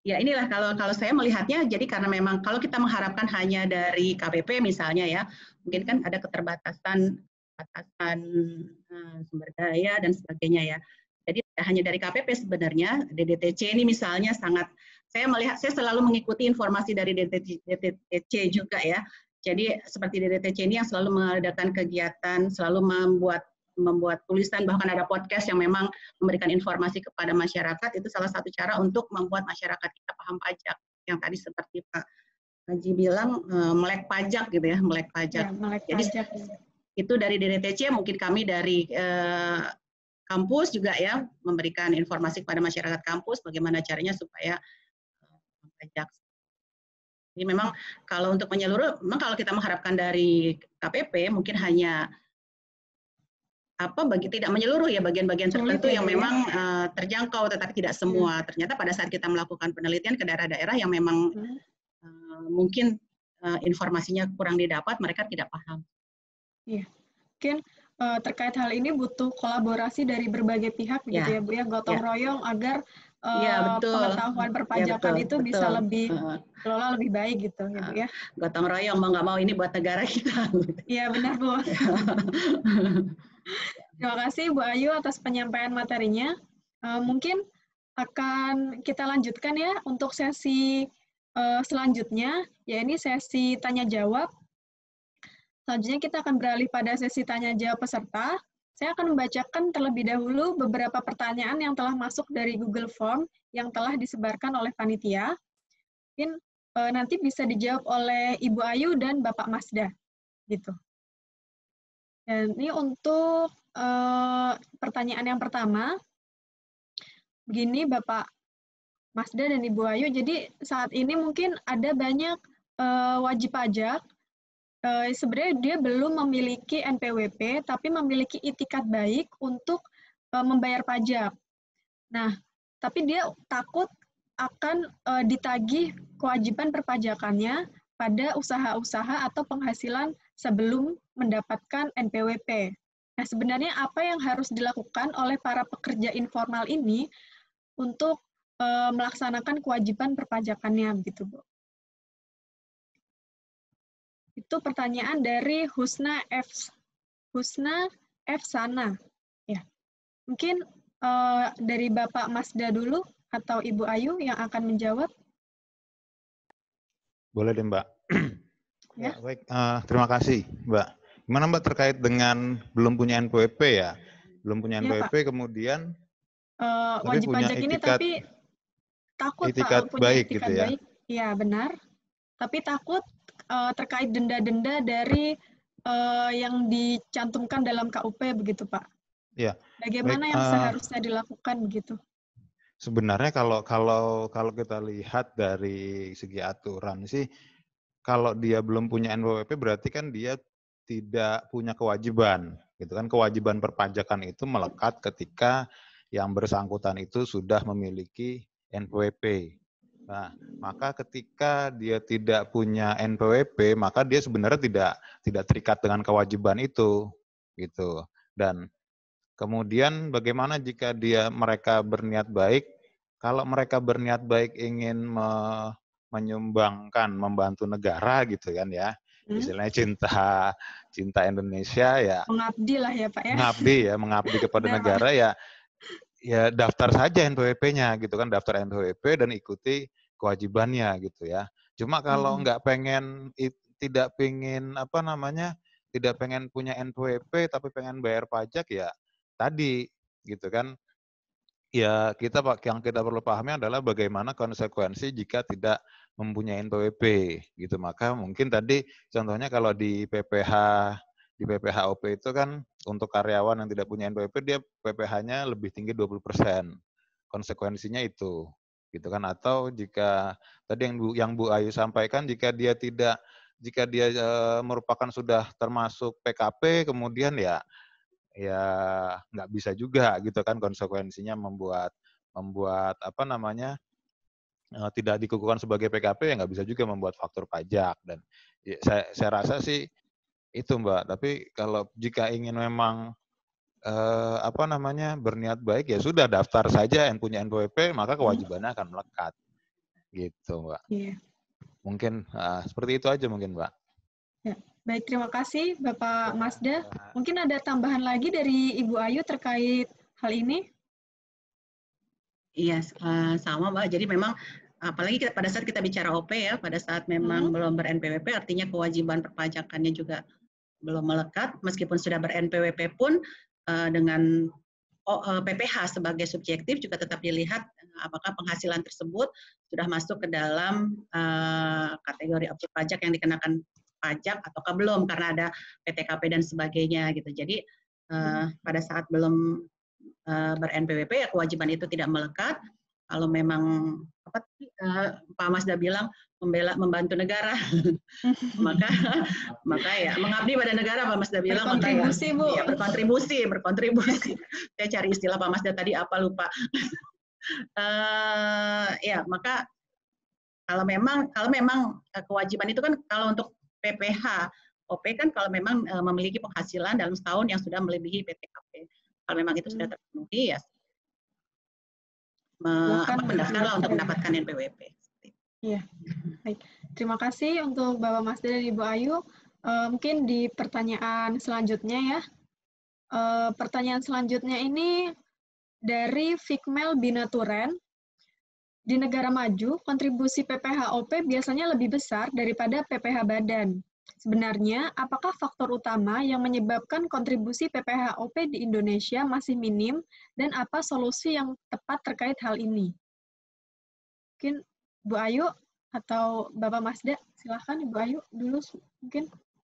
Ya inilah kalau kalau saya melihatnya, jadi karena memang kalau kita mengharapkan hanya dari K P P misalnya ya, mungkin kan ada keterbatasan batasan uh, sumber daya dan sebagainya ya. Jadi hanya dari K P P sebenarnya, D D T C ini misalnya sangat, saya melihat, saya selalu mengikuti informasi dari D D T C juga ya. Jadi seperti D D T C ini yang selalu mengadakan kegiatan, selalu membuat membuat tulisan, bahkan ada podcast yang memang memberikan informasi kepada masyarakat, itu salah satu cara untuk membuat masyarakat kita paham pajak. Yang tadi seperti Pak Haji bilang, melek pajak gitu ya, melek pajak. Ya, melek Jadi pajak. itu dari D D T C, mungkin kami dari eh, kampus juga ya, memberikan informasi kepada masyarakat kampus, bagaimana caranya supaya eh, pajak. Jadi memang kalau untuk menyeluruh, memang kalau kita mengharapkan dari K P P, mungkin hanya apa bagi tidak menyeluruh ya, bagian-bagian tertentu yang memang uh, terjangkau, tetapi tidak semua. Ternyata pada saat kita melakukan penelitian ke daerah-daerah yang memang uh, mungkin uh, informasinya kurang didapat, mereka tidak paham. Iya, mungkin uh, terkait hal ini butuh kolaborasi dari berbagai pihak gitu ya, ya Bu ya, gotong ya. royong agar uh, ya, betul. pengetahuan perpajakan ya, betul, itu betul. bisa lebih uh, kelola lebih baik gitu ya Bu ya. Gotong royong mau nggak mau ini buat negara kita. Iya benar Bu. Terima kasih Bu Ayu atas penyampaian materinya. Uh, mungkin akan kita lanjutkan ya untuk sesi uh, selanjutnya, ya ini sesi tanya jawab. Selanjutnya kita akan beralih pada sesi tanya jawab peserta. Saya akan membacakan terlebih dahulu beberapa pertanyaan yang telah masuk dari Google Form yang telah disebarkan oleh panitia. Mungkin uh, nanti bisa dijawab oleh Ibu Ayu dan Bapak Masda, gitu. Dan ini untuk uh, pertanyaan yang pertama, begini Bapak Masda dan Ibu Ayu, jadi saat ini mungkin ada banyak uh, wajib pajak, uh, sebenarnya dia belum memiliki N P W P, tapi memiliki itikat baik untuk uh, membayar pajak. Nah, tapi dia takut akan uh, ditagih kewajiban perpajakannya pada usaha-usaha atau penghasilan sebelum mendapatkan N P W P. Nah, sebenarnya apa yang harus dilakukan oleh para pekerja informal ini untuk e, melaksanakan kewajiban perpajakannya, begitu Bu? Itu pertanyaan dari Husna F. Husna F. Sana. Ya, mungkin e, dari Bapak Masda dulu atau Ibu Ayu yang akan menjawab. Boleh deh Mbak. Ya. Ya, baik, uh, terima kasih Mbak. Gimana Mbak terkait dengan belum punya N P W P ya? Belum punya N P W P, ya, kemudian uh, wajib punya pajak itikat, ini tapi takut itikat Pak punya baik itikat gitu ya? baik. Iya benar. Tapi takut uh, terkait denda-denda dari uh, yang dicantumkan dalam K U P begitu Pak. Ya. Bagaimana baik, yang uh, seharusnya dilakukan begitu? Sebenarnya kalau kalau kalau kita lihat dari segi aturan sih, kalau dia belum punya N P W P berarti kan dia tidak punya kewajiban, gitu kan? Kewajiban perpajakan itu melekat ketika yang bersangkutan itu sudah memiliki N P W P. Nah, maka ketika dia tidak punya N P W P, maka dia sebenarnya tidak tidak terikat dengan kewajiban itu, gitu. Dan kemudian bagaimana jika dia mereka berniat baik? Kalau mereka berniat baik ingin me, menyumbangkan, membantu negara gitu kan ya, hmm? istilahnya cinta cinta Indonesia ya. Mengabdi lah ya Pak ya. Mengabdi ya, mengabdi kepada Benar, negara Pak. ya. Ya daftar saja N P W P-nya gitu kan, daftar N P W P dan ikuti kewajibannya gitu ya. Cuma kalau hmm. nggak pengen, it, tidak pengen apa namanya, tidak pengen punya N P W P tapi pengen bayar pajak ya tadi gitu kan. Ya kita Pak, yang kita perlu pahami adalah bagaimana konsekuensi jika tidak mempunyai N P W P gitu. Maka mungkin tadi contohnya kalau di P P H di P P H O P itu kan untuk karyawan yang tidak punya N P W P dia P P H-nya lebih tinggi dua puluh persen. Konsekuensinya itu gitu kan. Atau jika tadi yang Bu, yang Bu Ayu sampaikan, jika dia tidak jika dia e, merupakan sudah termasuk P K P kemudian ya ya nggak bisa juga gitu kan, konsekuensinya membuat membuat apa namanya uh, tidak dikukuhkan sebagai P K P ya nggak bisa juga membuat faktur pajak. Dan ya, saya saya rasa sih itu Mbak. Tapi kalau jika ingin memang uh, apa namanya berniat baik ya sudah daftar saja yang punya N P W P, maka kewajibannya akan melekat gitu Mbak. Iya. Mungkin uh, seperti itu aja mungkin Mbak. Ya. Baik, terima kasih Bapak Masda. Mungkin ada tambahan lagi dari Ibu Ayu terkait hal ini? Iya, uh, sama Mbak. Jadi memang apalagi kita, pada saat kita bicara O P ya, pada saat memang hmm. belum ber-N P W P, artinya kewajiban perpajakannya juga belum melekat, meskipun sudah ber-N P W P pun uh, dengan oh, uh, P P H sebagai subjektif juga tetap dilihat uh, apakah penghasilan tersebut sudah masuk ke dalam uh, kategori objek pajak yang dikenakan pajak ataukah belum, karena ada P T K P dan sebagainya gitu. Jadi uh, pada saat belum uh, ber-N P W P ya kewajiban itu tidak melekat. Kalau memang apa uh, Pak Masda bilang membela membantu negara, maka maka ya mengabdi pada negara Pak Masda bilang, berkontribusi maka, Bu. Ya, berkontribusi, berkontribusi. Saya cari istilah Pak Masda tadi apa lupa. uh, ya maka kalau memang kalau memang kewajiban itu kan kalau untuk P P H O P kan kalau memang uh, memiliki penghasilan dalam setahun yang sudah melebihi P T K P. Kalau memang itu hmm. sudah terpenuhi ya mendaftarlah untuk mendapatkan N P W P. Iya, baik. Terima kasih untuk Bapak Masda dan Ibu Ayu. Uh, mungkin di pertanyaan selanjutnya ya. Uh, pertanyaan selanjutnya ini dari Fikmel Binaturen. Di negara maju, kontribusi P P H O P biasanya lebih besar daripada P P H badan. Sebenarnya, apakah faktor utama yang menyebabkan kontribusi P P H O P di Indonesia masih minim dan apa solusi yang tepat terkait hal ini? Mungkin Bu Ayu atau Bapak Masda, silahkan Ibu Ayu dulu mungkin.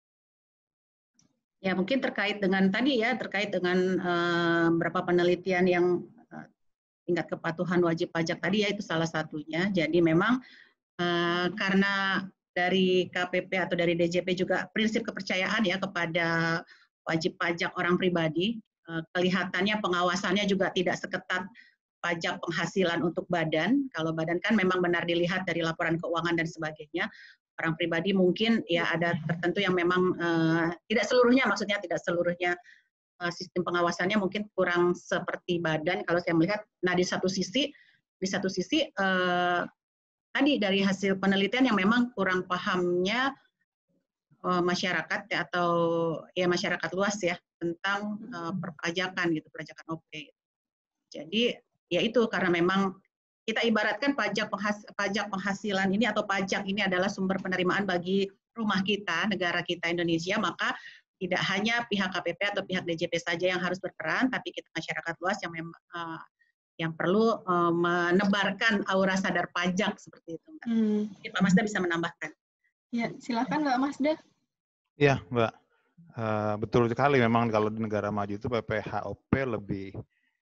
Ya mungkin terkait dengan tadi ya, terkait dengan uh, beberapa penelitian yang uh, tingkat kepatuhan wajib pajak tadi ya itu salah satunya. Jadi memang uh, karena dari K P P atau dari D J P juga prinsip kepercayaan ya kepada wajib pajak orang pribadi, uh, kelihatannya pengawasannya juga tidak seketat pajak penghasilan untuk badan. Kalau badan kan memang benar dilihat dari laporan keuangan dan sebagainya. Orang pribadi mungkin ya ada tertentu yang memang uh, tidak seluruhnya, maksudnya tidak seluruhnya uh, sistem pengawasannya mungkin kurang seperti badan. Kalau saya melihat, nah di satu sisi, di satu sisi uh, tadi dari hasil penelitian yang memang kurang pahamnya uh, masyarakat ya, atau ya masyarakat luas ya tentang uh, perpajakan gitu, perpajakan O P. Jadi ya itu karena memang kita ibaratkan pajak penghas, pajak penghasilan ini atau pajak ini adalah sumber penerimaan bagi rumah kita, negara kita Indonesia, maka tidak hanya pihak K P P atau pihak D J P saja yang harus berperan, tapi kita masyarakat luas yang memang uh, yang perlu uh, menebarkan aura sadar pajak seperti itu, Mbak. Hmm. Mungkin Pak Masda bisa menambahkan. Ya, silakan Mbak Masda. Iya, Mbak. Uh, betul sekali memang kalau di negara maju itu P P H O P lebih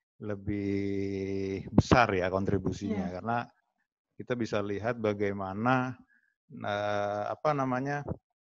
lebih besar ya kontribusinya yeah. Karena kita bisa lihat bagaimana uh, apa namanya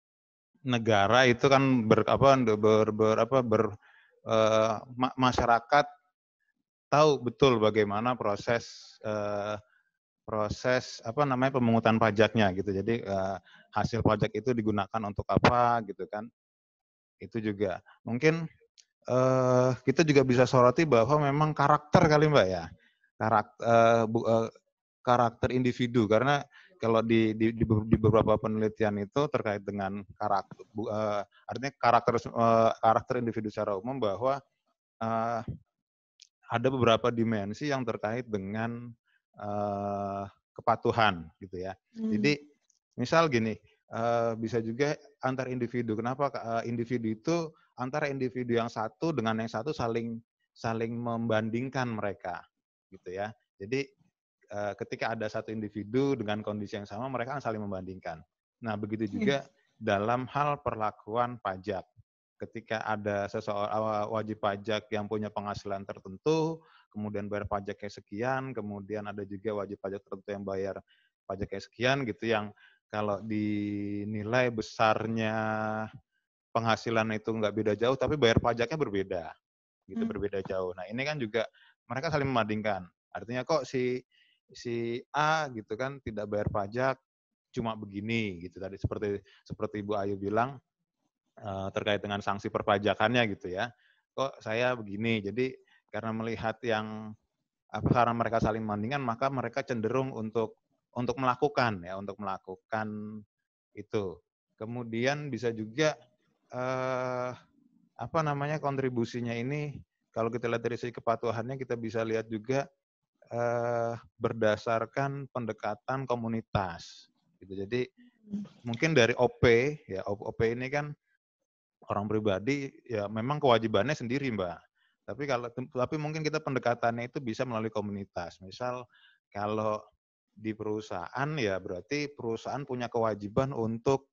negara itu kan ber apa ber, ber apa ber uh, ma masyarakat tahu betul bagaimana proses uh, proses apa namanya pemungutan pajaknya gitu. Jadi uh, hasil pajak itu digunakan untuk apa gitu kan. Itu juga mungkin Uh, kita juga bisa soroti bahwa memang karakter kali Mbak ya, karakter, uh, bu, uh, karakter individu, karena kalau di, di, di, di beberapa penelitian itu terkait dengan karakter, uh, artinya karakter uh, karakter individu secara umum bahwa uh, ada beberapa dimensi yang terkait dengan uh, kepatuhan gitu ya. Hmm. Jadi misal gini, uh, bisa juga antar individu. Kenapa uh, individu itu antara individu yang satu dengan yang satu saling saling membandingkan mereka gitu ya. Jadi uh, ketika ada satu individu dengan kondisi yang sama mereka saling membandingkan. Nah, begitu juga yes. dalam hal perlakuan pajak. Ketika ada seseorang wajib pajak yang punya penghasilan tertentu, kemudian bayar pajaknya sekian, kemudian ada juga wajib pajak tertentu yang bayar pajaknya sekian gitu, yang kalau dinilai besarnya penghasilan itu nggak beda jauh, tapi bayar pajaknya berbeda, gitu hmm. berbeda jauh. Nah ini kan juga mereka saling membandingkan. Artinya kok si si A gitu kan tidak bayar pajak cuma begini gitu tadi seperti seperti Ibu Ayu bilang uh, terkait dengan sanksi perpajakannya gitu ya. Kok saya begini? Jadi karena melihat yang apa karena mereka saling membandingkan maka mereka cenderung untuk untuk melakukan ya, untuk melakukan itu. Kemudian bisa juga eh, apa namanya kontribusinya ini, kalau kita lihat dari segi kepatuhannya, kita bisa lihat juga eh, berdasarkan pendekatan komunitas. Gitu. Jadi mungkin dari O P ya, O P ini kan orang pribadi ya memang kewajibannya sendiri, Mbak. Tapi kalau tapi mungkin kita pendekatannya itu bisa melalui komunitas. Misal kalau di perusahaan ya berarti perusahaan punya kewajiban untuk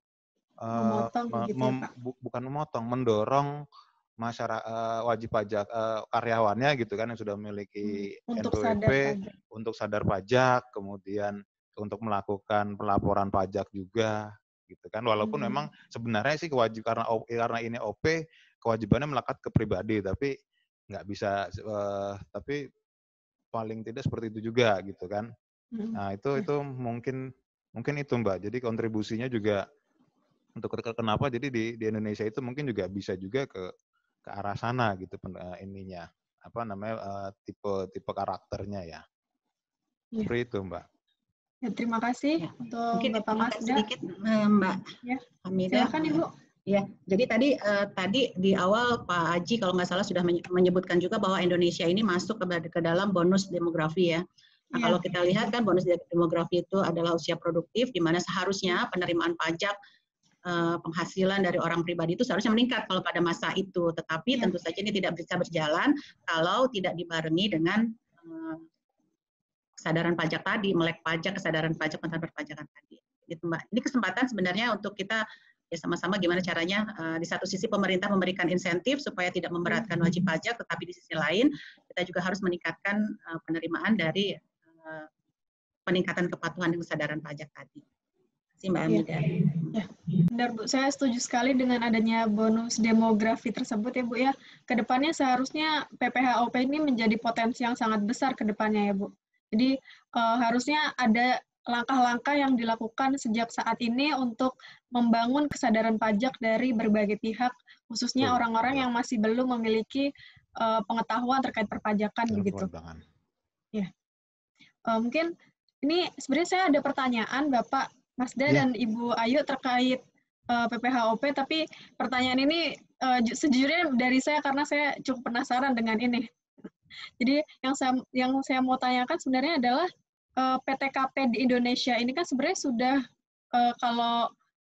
uh, Memotong mem, gitu ya, Pak? bu, bukan memotong, mendorong masyarakat uh, wajib pajak uh, karyawannya gitu kan yang sudah memiliki hmm, N untuk P W P sadar pajak. untuk sadar pajak, kemudian untuk melakukan pelaporan pajak juga gitu kan. Walaupun Hmm. memang sebenarnya sih kewajib karena karena ini O P kewajibannya melekat ke pribadi, tapi nggak bisa uh, tapi paling tidak seperti itu juga gitu kan. Hmm. Nah, itu itu mungkin mungkin itu Mbak. Jadi kontribusinya juga untuk kenapa jadi di di Indonesia itu mungkin juga bisa juga ke ke arah sana gitu uh, ininya. Apa namanya uh, tipe tipe karakternya ya. Ya. Seperti itu, Mbak. Ya, terima kasih Ya. untuk Mungkin Bapak Masda. sedikit Mbak Ya. Hamidah. Silakan Ibu. Ya, jadi tadi uh, tadi di awal Pak Haji kalau nggak salah sudah menyebutkan juga bahwa Indonesia ini masuk ke, ke dalam bonus demografi ya. Nah, ya. Kalau kita lihat kan bonus demografi itu adalah usia produktif, di mana seharusnya penerimaan pajak uh, penghasilan dari orang pribadi itu seharusnya meningkat kalau pada masa itu. Tetapi ya. Tentu saja ini tidak bisa berjalan kalau tidak dibarengi dengan uh, kesadaran pajak tadi, melek pajak, kesadaran pajak, tentang perpajakan tadi. Gitu, Mbak. Ini kesempatan sebenarnya untuk kita ya sama-sama gimana caranya uh, di satu sisi pemerintah memberikan insentif supaya tidak memberatkan wajib pajak, tetapi di sisi lain kita juga harus meningkatkan uh, penerimaan dari uh, peningkatan kepatuhan dan kesadaran pajak tadi. Terima kasih Mbak Hamidah. Ya, benar Bu, saya setuju sekali dengan adanya bonus demografi tersebut ya Bu ya. Kedepannya seharusnya P P H O P ini menjadi potensi yang sangat besar ke depannya ya Bu. Jadi uh, harusnya ada langkah-langkah yang dilakukan sejak saat ini untuk membangun kesadaran pajak dari berbagai pihak, khususnya orang-orang yang masih belum memiliki uh, pengetahuan terkait perpajakan ya, begitu. Ya, uh, mungkin ini sebenarnya saya ada pertanyaan Bapak Masda ya. Dan Ibu Ayu terkait uh, P P H O P, tapi pertanyaan ini uh, sejujurnya dari saya karena saya cukup penasaran dengan ini. Jadi yang saya yang saya mau tanyakan sebenarnya adalah uh, P T K P di Indonesia ini kan sebenarnya sudah uh, kalau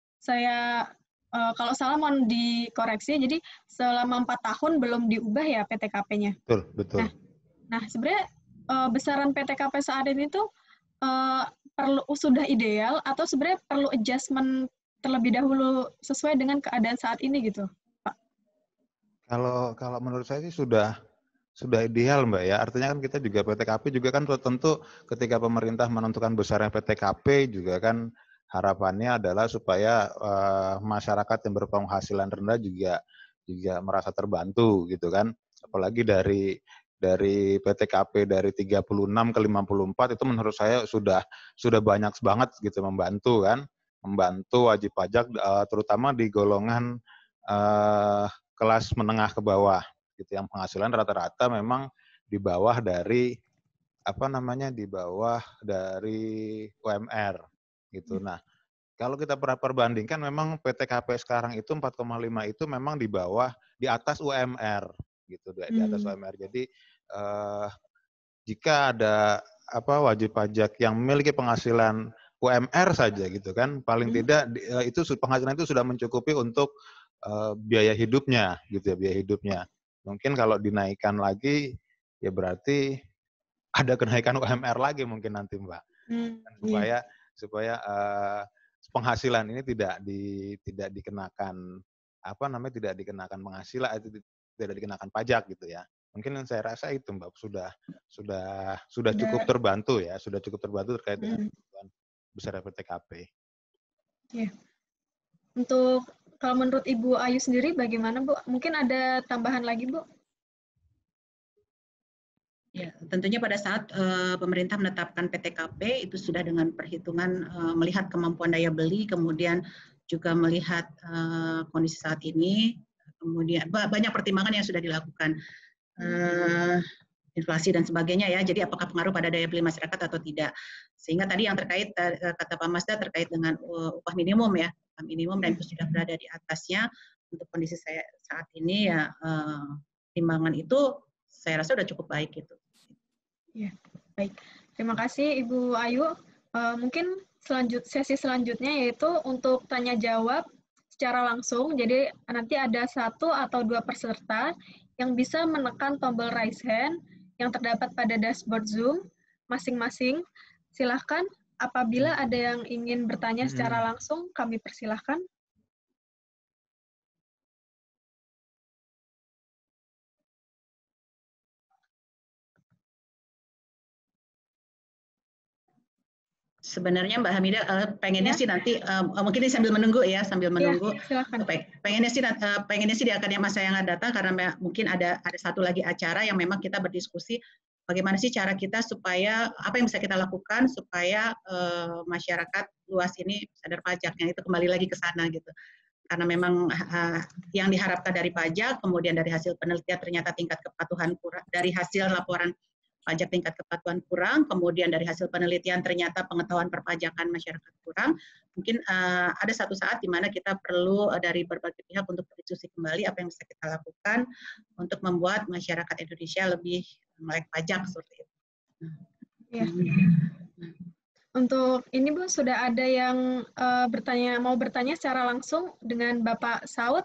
saya uh, kalau salah mohon dikoreksi. Jadi selama empat tahun belum diubah ya P T K P-nya. Betul, betul. Nah, nah sebenarnya uh, besaran P T K P saat ini tuh uh, perlu sudah ideal atau sebenarnya perlu adjustment terlebih dahulu sesuai dengan keadaan saat ini gitu, Pak? Kalau kalau menurut saya sih sudah sudah ideal Mbak ya, artinya kan kita juga P T K P juga kan tentu ketika pemerintah menentukan besarnya P T K P juga kan harapannya adalah supaya uh, masyarakat yang berpenghasilan rendah juga juga merasa terbantu gitu kan, apalagi dari dari P T K P dari tiga puluh enam ke lima puluh empat itu menurut saya sudah sudah banyak banget gitu membantu kan, membantu wajib pajak uh, terutama di golongan uh, kelas menengah ke bawah. Gitu, yang penghasilan rata-rata memang di bawah dari apa namanya di bawah dari U M R gitu. Nah, kalau kita perbandingkan memang P T K P sekarang itu empat koma lima itu memang di bawah di atas U M R gitu, di, di atas U M R. Jadi eh, jika ada apa wajib pajak yang memiliki penghasilan U M R saja gitu kan, paling hmm. tidak itu penghasilan itu sudah mencukupi untuk eh, biaya hidupnya gitu ya, biaya hidupnya. Mungkin kalau dinaikkan lagi, ya berarti ada kenaikan U M R lagi mungkin nanti Mbak, hmm, supaya yeah. supaya uh, penghasilan ini tidak di tidak dikenakan apa namanya tidak dikenakan penghasilan, tidak dikenakan pajak gitu ya. Mungkin saya rasa itu Mbak sudah sudah sudah cukup terbantu ya, sudah cukup terbantu terkait dengan hmm. besar P T K P. Yeah. Untuk kalau menurut Ibu Ayu sendiri bagaimana Bu? Mungkin ada tambahan lagi Bu? Ya, tentunya pada saat uh, pemerintah menetapkan P T K P itu sudah dengan perhitungan uh, melihat kemampuan daya beli, kemudian juga melihat uh, kondisi saat ini, kemudian banyak pertimbangan yang sudah dilakukan. Uh, inflasi dan sebagainya ya. Jadi apakah pengaruh pada daya beli masyarakat atau tidak. Sehingga tadi yang terkait kata Pak Mazda terkait dengan upah minimum ya, upah minimum dan itu sudah berada di atasnya untuk kondisi saya saat ini ya, eh, timbangan itu saya rasa sudah cukup baik gitu. Ya, baik. Terima kasih Ibu Ayu. Uh, mungkin selanjut sesi selanjutnya yaitu untuk tanya jawab secara langsung. Jadi nanti ada satu atau dua peserta yang bisa menekan tombol raise hand yang terdapat pada dashboard Zoom masing-masing. Silahkan apabila ada yang ingin bertanya secara langsung, kami persilahkan. Sebenarnya Mbak Hamidah uh, pengennya ya. sih nanti uh, mungkin ini sambil menunggu ya, sambil menunggu. Ya, silakan. Pengennya sih uh, pengennya sih di Akademi Masa yang akan datang karena mungkin ada ada satu lagi acara yang memang kita berdiskusi bagaimana sih cara kita supaya apa yang bisa kita lakukan supaya uh, masyarakat luas ini sadar pajaknya, itu kembali lagi ke sana gitu. Karena memang uh, yang diharapkan dari pajak, kemudian dari hasil penelitian ternyata tingkat kepatuhan kurang, dari hasil laporan pajak tingkat kepatuhan kurang, kemudian dari hasil penelitian ternyata pengetahuan perpajakan masyarakat kurang. Mungkin uh, ada satu saat di mana kita perlu uh, dari berbagai pihak untuk berdiskusi kembali apa yang bisa kita lakukan untuk membuat masyarakat Indonesia lebih melek pajak seperti itu. Ya. Untuk ini Bu, sudah ada yang uh, bertanya mau bertanya secara langsung dengan Bapak Saud?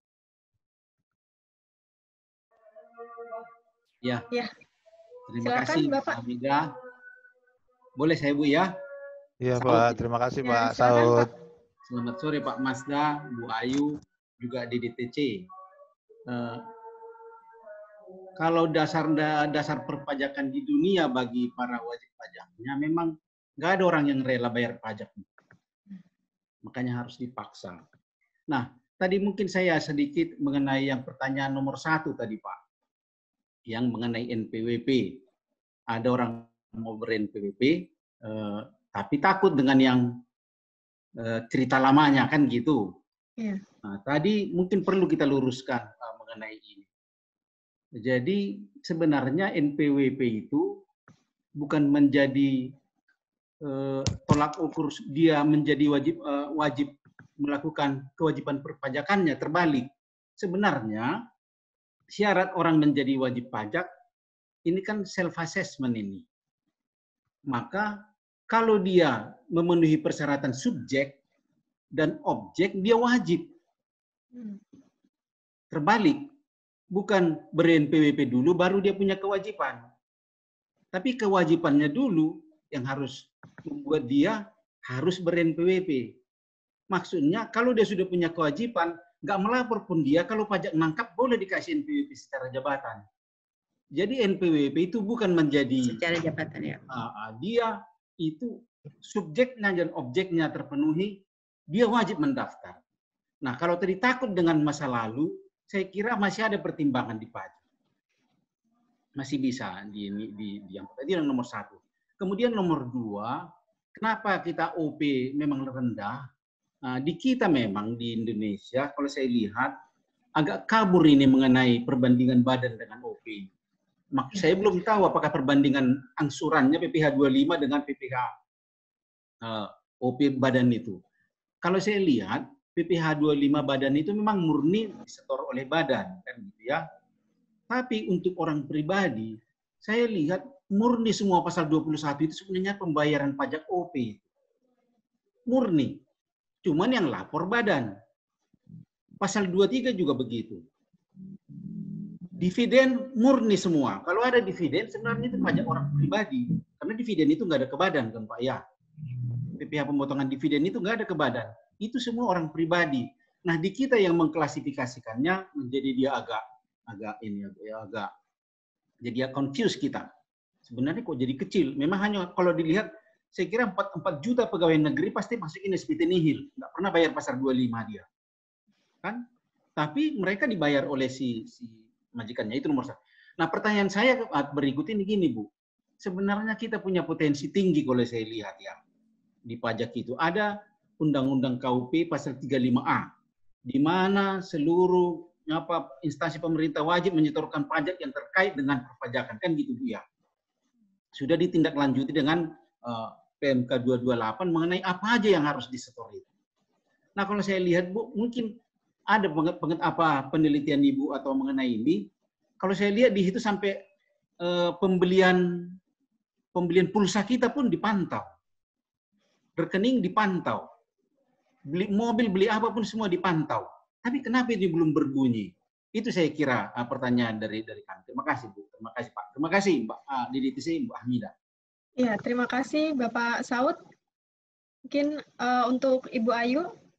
Ya. Ya. Terima silakan, kasih Bapak. Hamidah. Boleh saya Bu ya? Iya Saud. Pak, terima kasih ya, Pak silakan, Saud. Pak. Selamat sore Pak Mazda, Bu Ayu, juga D D T C. Uh, kalau dasar dasar perpajakan di dunia bagi para wajib pajaknya memang nggak ada orang yang rela bayar pajak. Makanya harus dipaksa. Nah, tadi mungkin saya sedikit mengenai yang pertanyaan nomor satu tadi Pak. Yang mengenai N P W P. Ada orang mau ber-N P W P, eh, tapi takut dengan yang eh, cerita lamanya, kan gitu. Yeah. Nah, tadi mungkin perlu kita luruskan uh, mengenai ini. Jadi sebenarnya N P W P itu bukan menjadi eh, tolak ukur dia menjadi wajib eh, wajib melakukan kewajiban perpajakannya, terbalik. Sebenarnya syarat orang menjadi wajib pajak ini kan self assessment ini. Maka kalau dia memenuhi persyaratan subjek dan objek, dia wajib. Terbalik, bukan ber-N P W P dulu baru dia punya kewajiban. Tapi kewajibannya dulu yang harus membuat dia harus ber-N P W P. Maksudnya kalau dia sudah punya kewajiban, nggak melapor pun dia, kalau pajak nangkap boleh dikasih N P W P secara jabatan. Jadi N P W P itu bukan menjadi secara jabatan ya. Uh, dia itu subjeknya dan objeknya terpenuhi, dia wajib mendaftar. Nah kalau tadi takut dengan masa lalu, saya kira masih ada pertimbangan di pajak. Masih bisa di, di, di, di yang tadi yang nomor satu. Kemudian nomor dua, kenapa kita O P memang rendah? Nah, di kita memang di Indonesia, kalau saya lihat, agak kabur ini mengenai perbandingan badan dengan O P. Maka saya belum tahu apakah perbandingan angsurannya P P H dua puluh lima dengan P P H uh, O P badan itu. Kalau saya lihat, P P H dua puluh lima badan itu memang murni disetor oleh badan, kan gitu ya. Tapi untuk orang pribadi, saya lihat murni semua pasal dua puluh satu itu sebenarnya pembayaran pajak O P. Murni. Cuman yang lapor badan. Pasal dua puluh tiga juga begitu. Dividen murni semua. Kalau ada dividen sebenarnya itu pajak orang pribadi. Karena dividen itu nggak ada ke badan kan Pak ya. P P H pemotongan dividen itu nggak ada ke badan. Itu semua orang pribadi. Nah di kita yang mengklasifikasikannya menjadi dia agak agak ini ya agak jadi confuse kita. Sebenarnya kok jadi kecil. Memang hanya kalau dilihat saya kira empat juta pegawai negeri pasti masuk ini S P T nihil. Nggak pernah bayar pasar dua puluh lima dia. Kan? Tapi mereka dibayar oleh si, si majikannya, itu nomor satu. Nah pertanyaan saya berikut ini gini Bu. Sebenarnya kita punya potensi tinggi kalau saya lihat ya. Di pajak itu ada Undang-Undang K U P pasal tiga puluh lima A. Di mana seluruh apa instansi pemerintah wajib menyetorkan pajak yang terkait dengan perpajakan, kan gitu Bu ya. Sudah ditindaklanjuti dengan uh, P M K dua dua delapan mengenai apa aja yang harus disetor itu. Nah kalau saya lihat Bu, mungkin ada banget, banget apa penelitian Ibu atau mengenai ini. Kalau saya lihat di situ sampai uh, pembelian pembelian pulsa kita pun dipantau, rekening dipantau, beli mobil, beli apapun semua dipantau. Tapi kenapa ini belum berbunyi? Itu saya kira uh, pertanyaan dari dari kami. Terima kasih Bu, terima kasih Pak, terima kasih Mbak uh, D D T C, Bu Ahmida. Iya, terima kasih Bapak Saud. Mungkin uh, untuk Ibu Ayu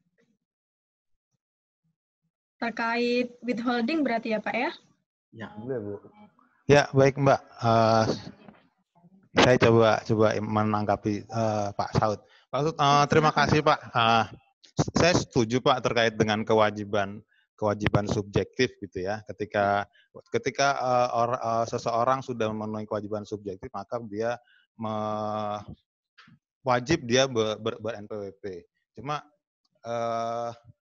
terkait withholding berarti ya Pak ya? Ya, Bu. Ya baik Mbak. Uh, saya coba coba menanggapi uh, Pak Saud. Pak Saud, uh, terima kasih Pak. Uh, saya setuju Pak terkait dengan kewajiban kewajiban subjektif gitu ya. Ketika ketika uh, or, uh, seseorang sudah memenuhi kewajiban subjektif, maka dia me, wajib dia ber, ber, ber N P W P. Cuma uh,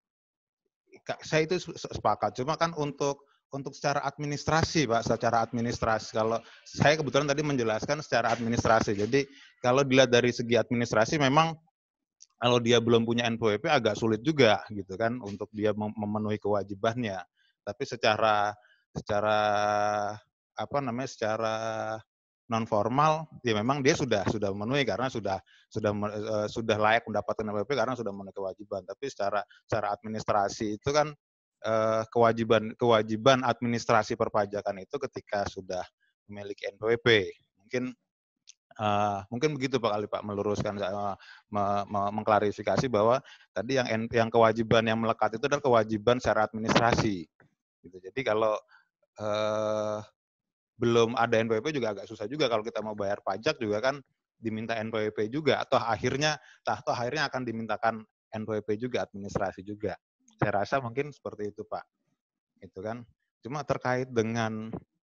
saya itu sepakat. Cuma kan untuk untuk secara administrasi Pak, secara administrasi. Kalau saya kebetulan tadi menjelaskan secara administrasi. Jadi kalau dilihat dari segi administrasi memang kalau dia belum punya N P W P agak sulit juga gitu kan untuk dia memenuhi kewajibannya. Tapi secara secara apa namanya secara non formal ya memang dia sudah sudah memenuhi karena sudah sudah uh, sudah layak mendapatkan N P W P karena sudah memenuhi kewajiban. Tapi secara secara administrasi itu kan uh, kewajiban kewajiban administrasi perpajakan itu ketika sudah memiliki N P W P. Mungkin Uh, mungkin begitu Pak Ali Pak meluruskan uh, me, me, mengklarifikasi bahwa tadi yang yang kewajiban yang melekat itu adalah kewajiban secara administrasi gitu. Jadi kalau uh, belum ada N P W P juga agak susah juga kalau kita mau bayar pajak juga kan diminta N P W P juga atau akhirnya atau akhirnya akan dimintakan N P W P juga administrasi juga. Saya rasa mungkin seperti itu Pak. Itu kan. Cuma terkait dengan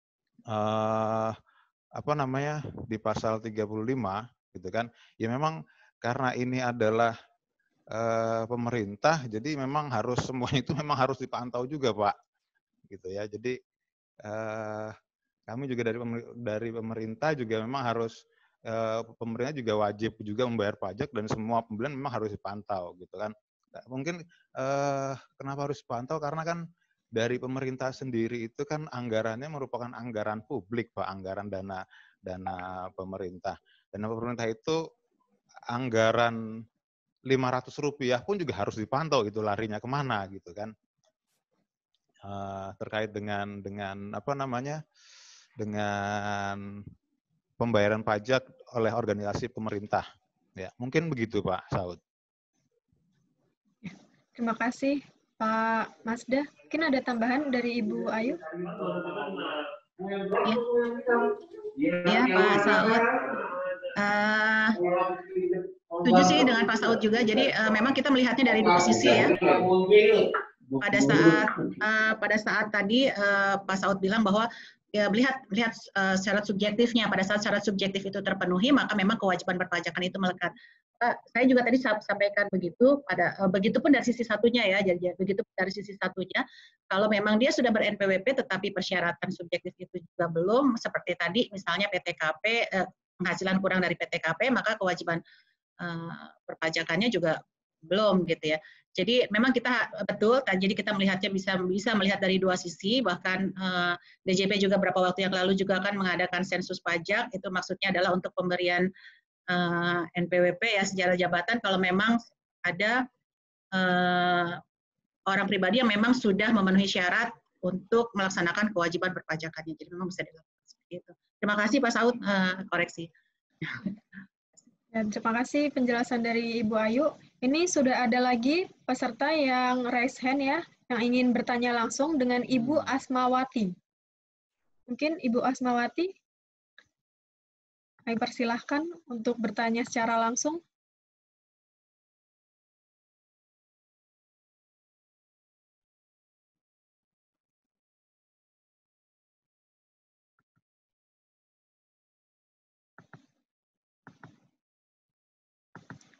uh, apa namanya di pasal tiga puluh lima gitu kan ya memang karena ini adalah uh, pemerintah jadi memang harus semuanya itu memang harus dipantau juga Pak gitu ya jadi uh, kami juga dari dari pemerintah juga memang harus uh, pemerintah juga wajib juga membayar pajak dan semua pembelian memang harus dipantau gitu kan mungkin uh, kenapa harus dipantau karena kan dari pemerintah sendiri itu kan anggarannya merupakan anggaran publik Pak, anggaran dana dana pemerintah. Dana pemerintah itu anggaran lima ratus rupiah pun juga harus dipantau itu larinya kemana gitu kan. Uh, terkait dengan dengan apa namanya? Dengan pembayaran pajak oleh organisasi pemerintah. Ya, mungkin begitu Pak Saud. Terima kasih Pak Masda. Mungkin ada tambahan dari Ibu Ayu? Ya, ya Pak Saud. Uh, setuju sih dengan Pak Saud juga. Jadi uh, memang kita melihatnya dari dua sisi ya. Pada saat uh, pada saat tadi uh, Pak Saud bilang bahwa ya melihat melihat uh, syarat subjektifnya. Pada saat syarat subjektif itu terpenuhi, maka memang kewajiban perpajakan itu melekat. Uh, saya juga tadi sampaikan begitu pada uh, begitupun dari sisi satunya ya, jadi begitu dari sisi satunya kalau memang dia sudah ber-N P W P tetapi persyaratan subjektif itu juga belum seperti tadi misalnya P T K P uh, penghasilan kurang dari P T K P maka kewajiban uh, perpajakannya juga belum gitu ya. Jadi memang kita betul jadi kita melihatnya bisa bisa melihat dari dua sisi bahkan uh, D J P juga beberapa waktu yang lalu juga akan mengadakan sensus pajak itu maksudnya adalah untuk pemberian Uh, N P W P ya sejarah jabatan kalau memang ada uh, orang pribadi yang memang sudah memenuhi syarat untuk melaksanakan kewajiban perpajakannya. Jadi memang bisa dilakukan seperti itu. Terima kasih Pak Saud uh, koreksi. Dan terima kasih penjelasan dari Ibu Ayu. Ini sudah ada lagi peserta yang raise hand ya, yang ingin bertanya langsung dengan Ibu Asmawati. Mungkin Ibu Asmawati? Kami persilahkan untuk bertanya secara langsung.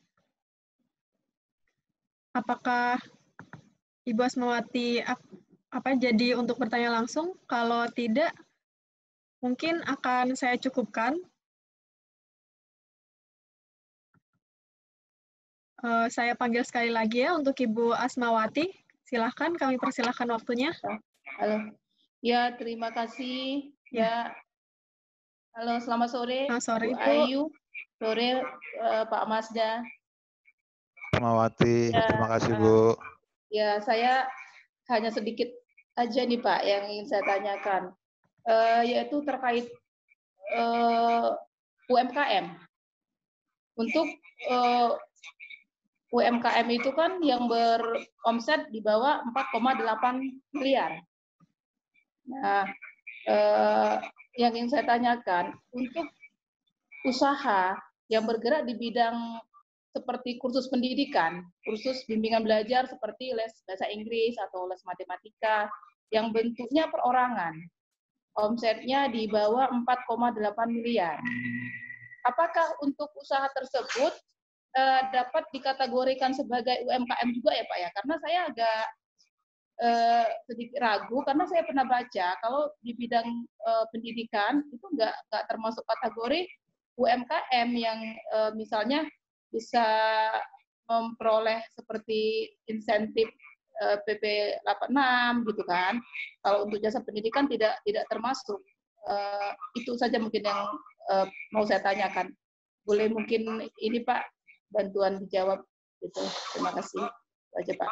Apakah Ibu Asmawati apa jadi untuk bertanya langsung? Kalau tidak, mungkin akan saya cukupkan. Uh, saya panggil sekali lagi ya untuk Ibu Asmawati. Silahkan, kami persilahkan waktunya. Halo. Ya, terima kasih. Ya. Halo, selamat sore. Selamat sore, Bu Ibu. Ayu. Sore, uh, Pak Masda. Asmawati, Ya, terima kasih, uh, Bu. Ya, saya hanya sedikit aja nih Pak yang ingin saya tanyakan, uh, yaitu terkait uh, U M K M. Untuk uh, U M K M itu kan yang beromset di bawah empat koma delapan miliar. Nah, eh, yang ingin saya tanyakan, untuk usaha yang bergerak di bidang seperti kursus pendidikan, kursus bimbingan belajar seperti les bahasa Inggris atau les matematika, yang bentuknya perorangan, omsetnya di bawah empat koma delapan miliar. Apakah untuk usaha tersebut Uh, dapat dikategorikan sebagai U M K M juga ya Pak ya? Karena saya agak uh, sedikit ragu karena saya pernah baca kalau di bidang uh, pendidikan itu nggak nggak termasuk kategori U M K M yang uh, misalnya bisa memperoleh seperti insentif uh, P P delapan puluh enam gitu kan. Kalau untuk jasa pendidikan tidak tidak termasuk. Uh, itu saja mungkin yang uh, mau saya tanyakan. Boleh mungkin ini Pak bantuan dijawab gitu. Terima kasih. Itu aja Pak.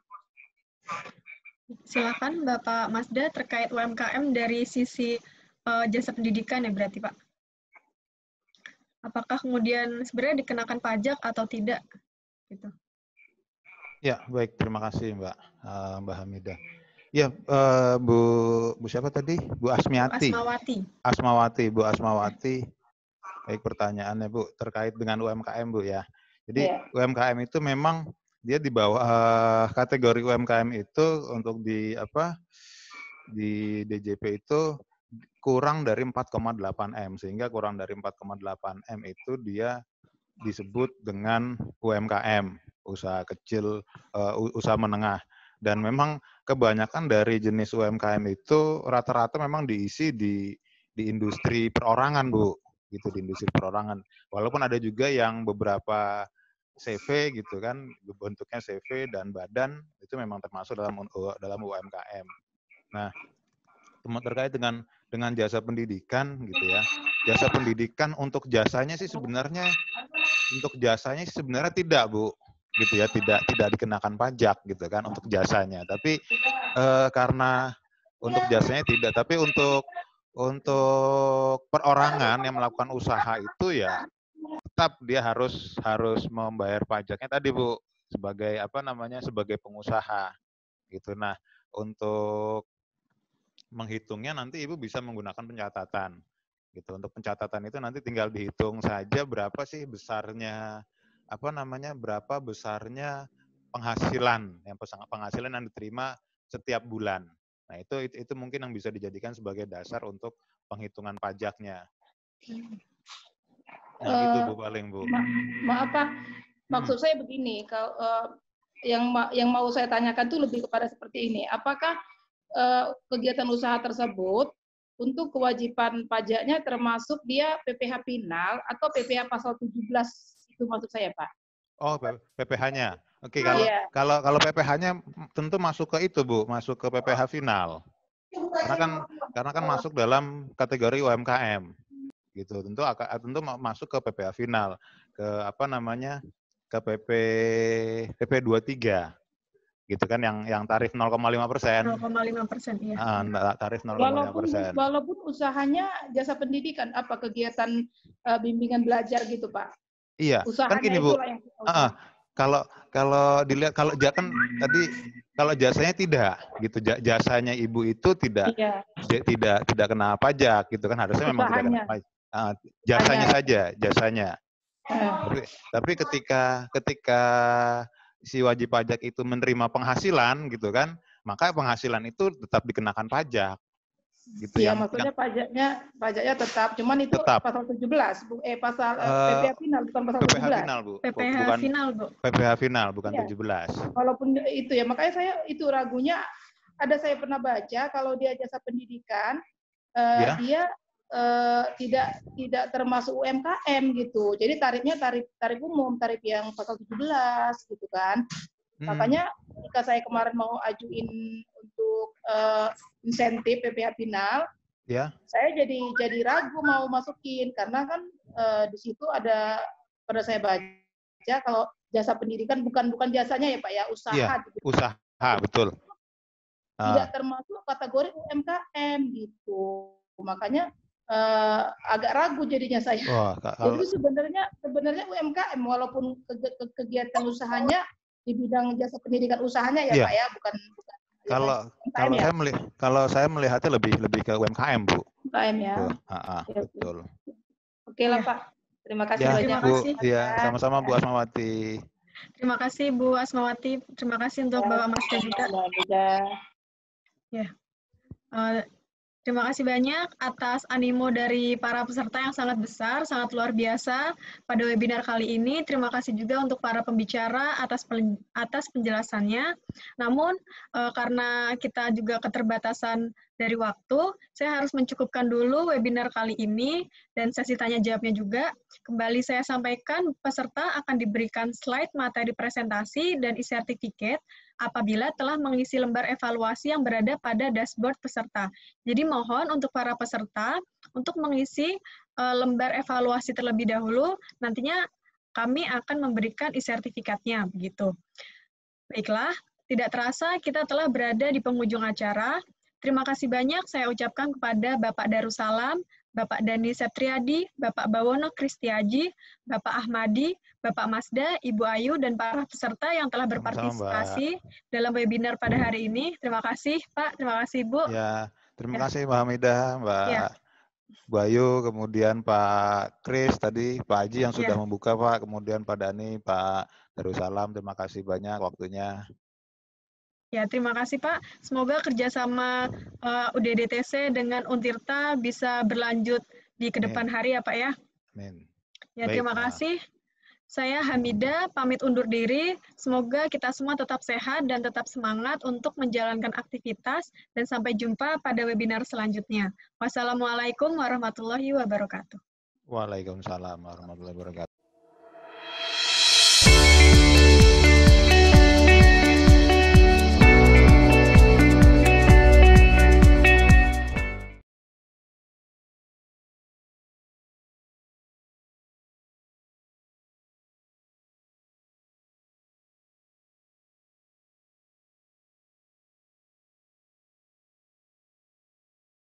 Silakan Bapak Masda terkait U M K M dari sisi uh, jasa pendidikan ya berarti Pak. Apakah kemudian sebenarnya dikenakan pajak atau tidak? Gitu. Ya, baik. Terima kasih Mbak uh, Mbak Hamidah. Ya, uh, Bu Bu siapa tadi? Bu Asmiati. Bu Asmawati. Asmawati, Bu Asmawati. Baik, pertanyaannya Bu terkait dengan U M K M Bu ya. Jadi yeah. U M K M itu memang dia di bawah uh, kategori U M K M itu untuk di apa di D J P itu kurang dari empat koma delapan M, sehingga kurang dari empat koma delapan M itu dia disebut dengan U M K M, usaha kecil, uh, usaha menengah. Dan memang kebanyakan dari jenis U M K M itu rata-rata memang diisi di di industri perorangan Bu, gitu, di industri perorangan. Walaupun ada juga yang beberapa C V gitu kan, bentuknya C V dan badan itu memang termasuk dalam dalam U M K M. Nah, terkait dengan dengan jasa pendidikan gitu ya. Jasa pendidikan untuk jasanya sih sebenarnya untuk jasanya sih sebenarnya tidak, Bu. Gitu ya, tidak tidak dikenakan pajak gitu kan untuk jasanya. Tapi eh, karena untuk jasanya tidak, tapi untuk untuk perorangan yang melakukan usaha itu ya tetap dia harus harus membayar pajaknya tadi Bu, sebagai apa namanya sebagai pengusaha gitu. Nah, untuk menghitungnya nanti Ibu bisa menggunakan pencatatan gitu. Untuk pencatatan itu nanti tinggal dihitung saja berapa sih besarnya apa namanya berapa besarnya penghasilan yang penghasilan yang diterima setiap bulan. Nah, itu itu, itu mungkin yang bisa dijadikan sebagai dasar untuk penghitungan pajaknya. Nah, uh, gitu Bu paling Bu. Ma maaf Pak, maksud hmm. saya begini, kalau uh, yang ma yang mau saya tanyakan itu lebih kepada seperti ini. Apakah uh, kegiatan usaha tersebut untuk kewajiban pajaknya termasuk dia P P H final atau P P H pasal tujuh belas itu maksud saya Pak? Oh, P P H-nya. Oke, kalau yeah. kalau kalau P P H-nya tentu masuk ke itu Bu, masuk ke P P H final. Karena kan karena kan masuk dalam kategori U M K M. Gitu, tentu akan tentu masuk ke P P H final, ke apa namanya ke P P P P dua puluh tiga gitu kan, yang yang tarif nol koma lima persen. nol koma lima persen iya. Nah, tarif nol koma lima persen. Walaupun walaupun usahanya jasa pendidikan, apa kegiatan uh, bimbingan belajar gitu Pak? Iya. Usahanya kan gini Bu. Yang, okay. Uh, kalau kalau dilihat kalau kan tadi kalau jasanya tidak gitu, jasanya Ibu itu tidak iya. tidak tidak kena pajak gitu kan, harusnya memang usahanya. Tidak kena pajak. Uh, jasanya Hanya. saja, jasanya. Uh. Tapi, tapi ketika ketika si wajib pajak itu menerima penghasilan gitu kan, maka penghasilan itu tetap dikenakan pajak. Gitu ya, yang, maksudnya yang, pajaknya pajaknya tetap, cuman itu tetap. Pasal tujuh belas, bu, eh pasal uh, P P H final bukan pasal P P H tujuh belas. Final, Bu. P P H bukan, final, Bu. P P H final bukan ya. tujuh belas. Walaupun itu ya, makanya saya itu ragunya ada saya pernah baca kalau dia jasa pendidikan uh, Ya. dia uh, tidak tidak termasuk U M K M gitu. Jadi tarifnya tarif tarif umum, tarif yang pasal tujuh belas gitu kan. Hmm. Makanya ketika saya kemarin mau ajuin untuk uh, insentif P P H final, Ya. saya jadi jadi ragu mau masukin karena kan uh, di situ ada pada saya baca kalau jasa pendidikan bukan bukan jasanya ya Pak ya, usaha. Iya, gitu. usaha, betul. Tidak Ah. termasuk kategori U M K M gitu. Makanya uh, agak ragu jadinya saya. Wah, kalau... Jadi sebenarnya sebenarnya U M K M walaupun ke, ke, kegiatan usahanya di bidang jasa pendidikan usahanya ya iya. Pak ya, bukan bukan. Kalau U M K M kalau ya? saya melihat kalau saya melihatnya lebih lebih ke U M K M, Bu. U M K M ya. Ah, ah, ya, betul. Oke lah Ya. Pak. Terima kasih Ya, banyak. Terima Bu. kasih. Iya, sama-sama Bu Asmawati. Terima kasih Bu Asmawati. Terima kasih untuk Ya, Bapak Mas juga. Ya. Uh, Terima kasih banyak atas animo dari para peserta yang sangat besar, sangat luar biasa pada webinar kali ini. Terima kasih juga untuk para pembicara atas atas penjelasannya. Namun, eh, karena kita juga keterbatasan dari waktu, saya harus mencukupkan dulu webinar kali ini dan sesi tanya jawabnya juga. Kembali saya sampaikan, peserta akan diberikan slide materi presentasi dan e-sertifikat apabila telah mengisi lembar evaluasi yang berada pada dashboard peserta. Jadi mohon untuk para peserta untuk mengisi uh, lembar evaluasi terlebih dahulu, nantinya kami akan memberikan e-sertifikatnya, begitu. Baiklah, tidak terasa kita telah berada di penghujung acara. Terima kasih banyak saya ucapkan kepada Bapak Darussalam, Bapak Dani Septriadi, Bapak Bawono Kristiaji, Bapak Ahmadi, Bapak Masda, Ibu Ayu, dan para peserta yang telah berpartisipasi Sama-sama, dalam webinar pada hari ini. Terima kasih Pak, terima kasih Bu. Ya, terima ya. kasih Mbak Hamidah, Mbak ya. Bu Ayu, kemudian Pak Kris tadi, Pak Haji yang sudah ya. membuka Pak, kemudian Pak Dani, Pak Darussalam, terima kasih banyak waktunya. Ya, terima kasih Pak. Semoga kerjasama uh, U D D T C dengan Untirta bisa berlanjut di kedepan hari ya Pak ya. Amin. Ya, Baik, terima nah. kasih. Saya Hamidah, pamit undur diri. Semoga kita semua tetap sehat dan tetap semangat untuk menjalankan aktivitas dan sampai jumpa pada webinar selanjutnya. Wassalamualaikum warahmatullahi wabarakatuh. Waalaikumsalam warahmatullahi wabarakatuh.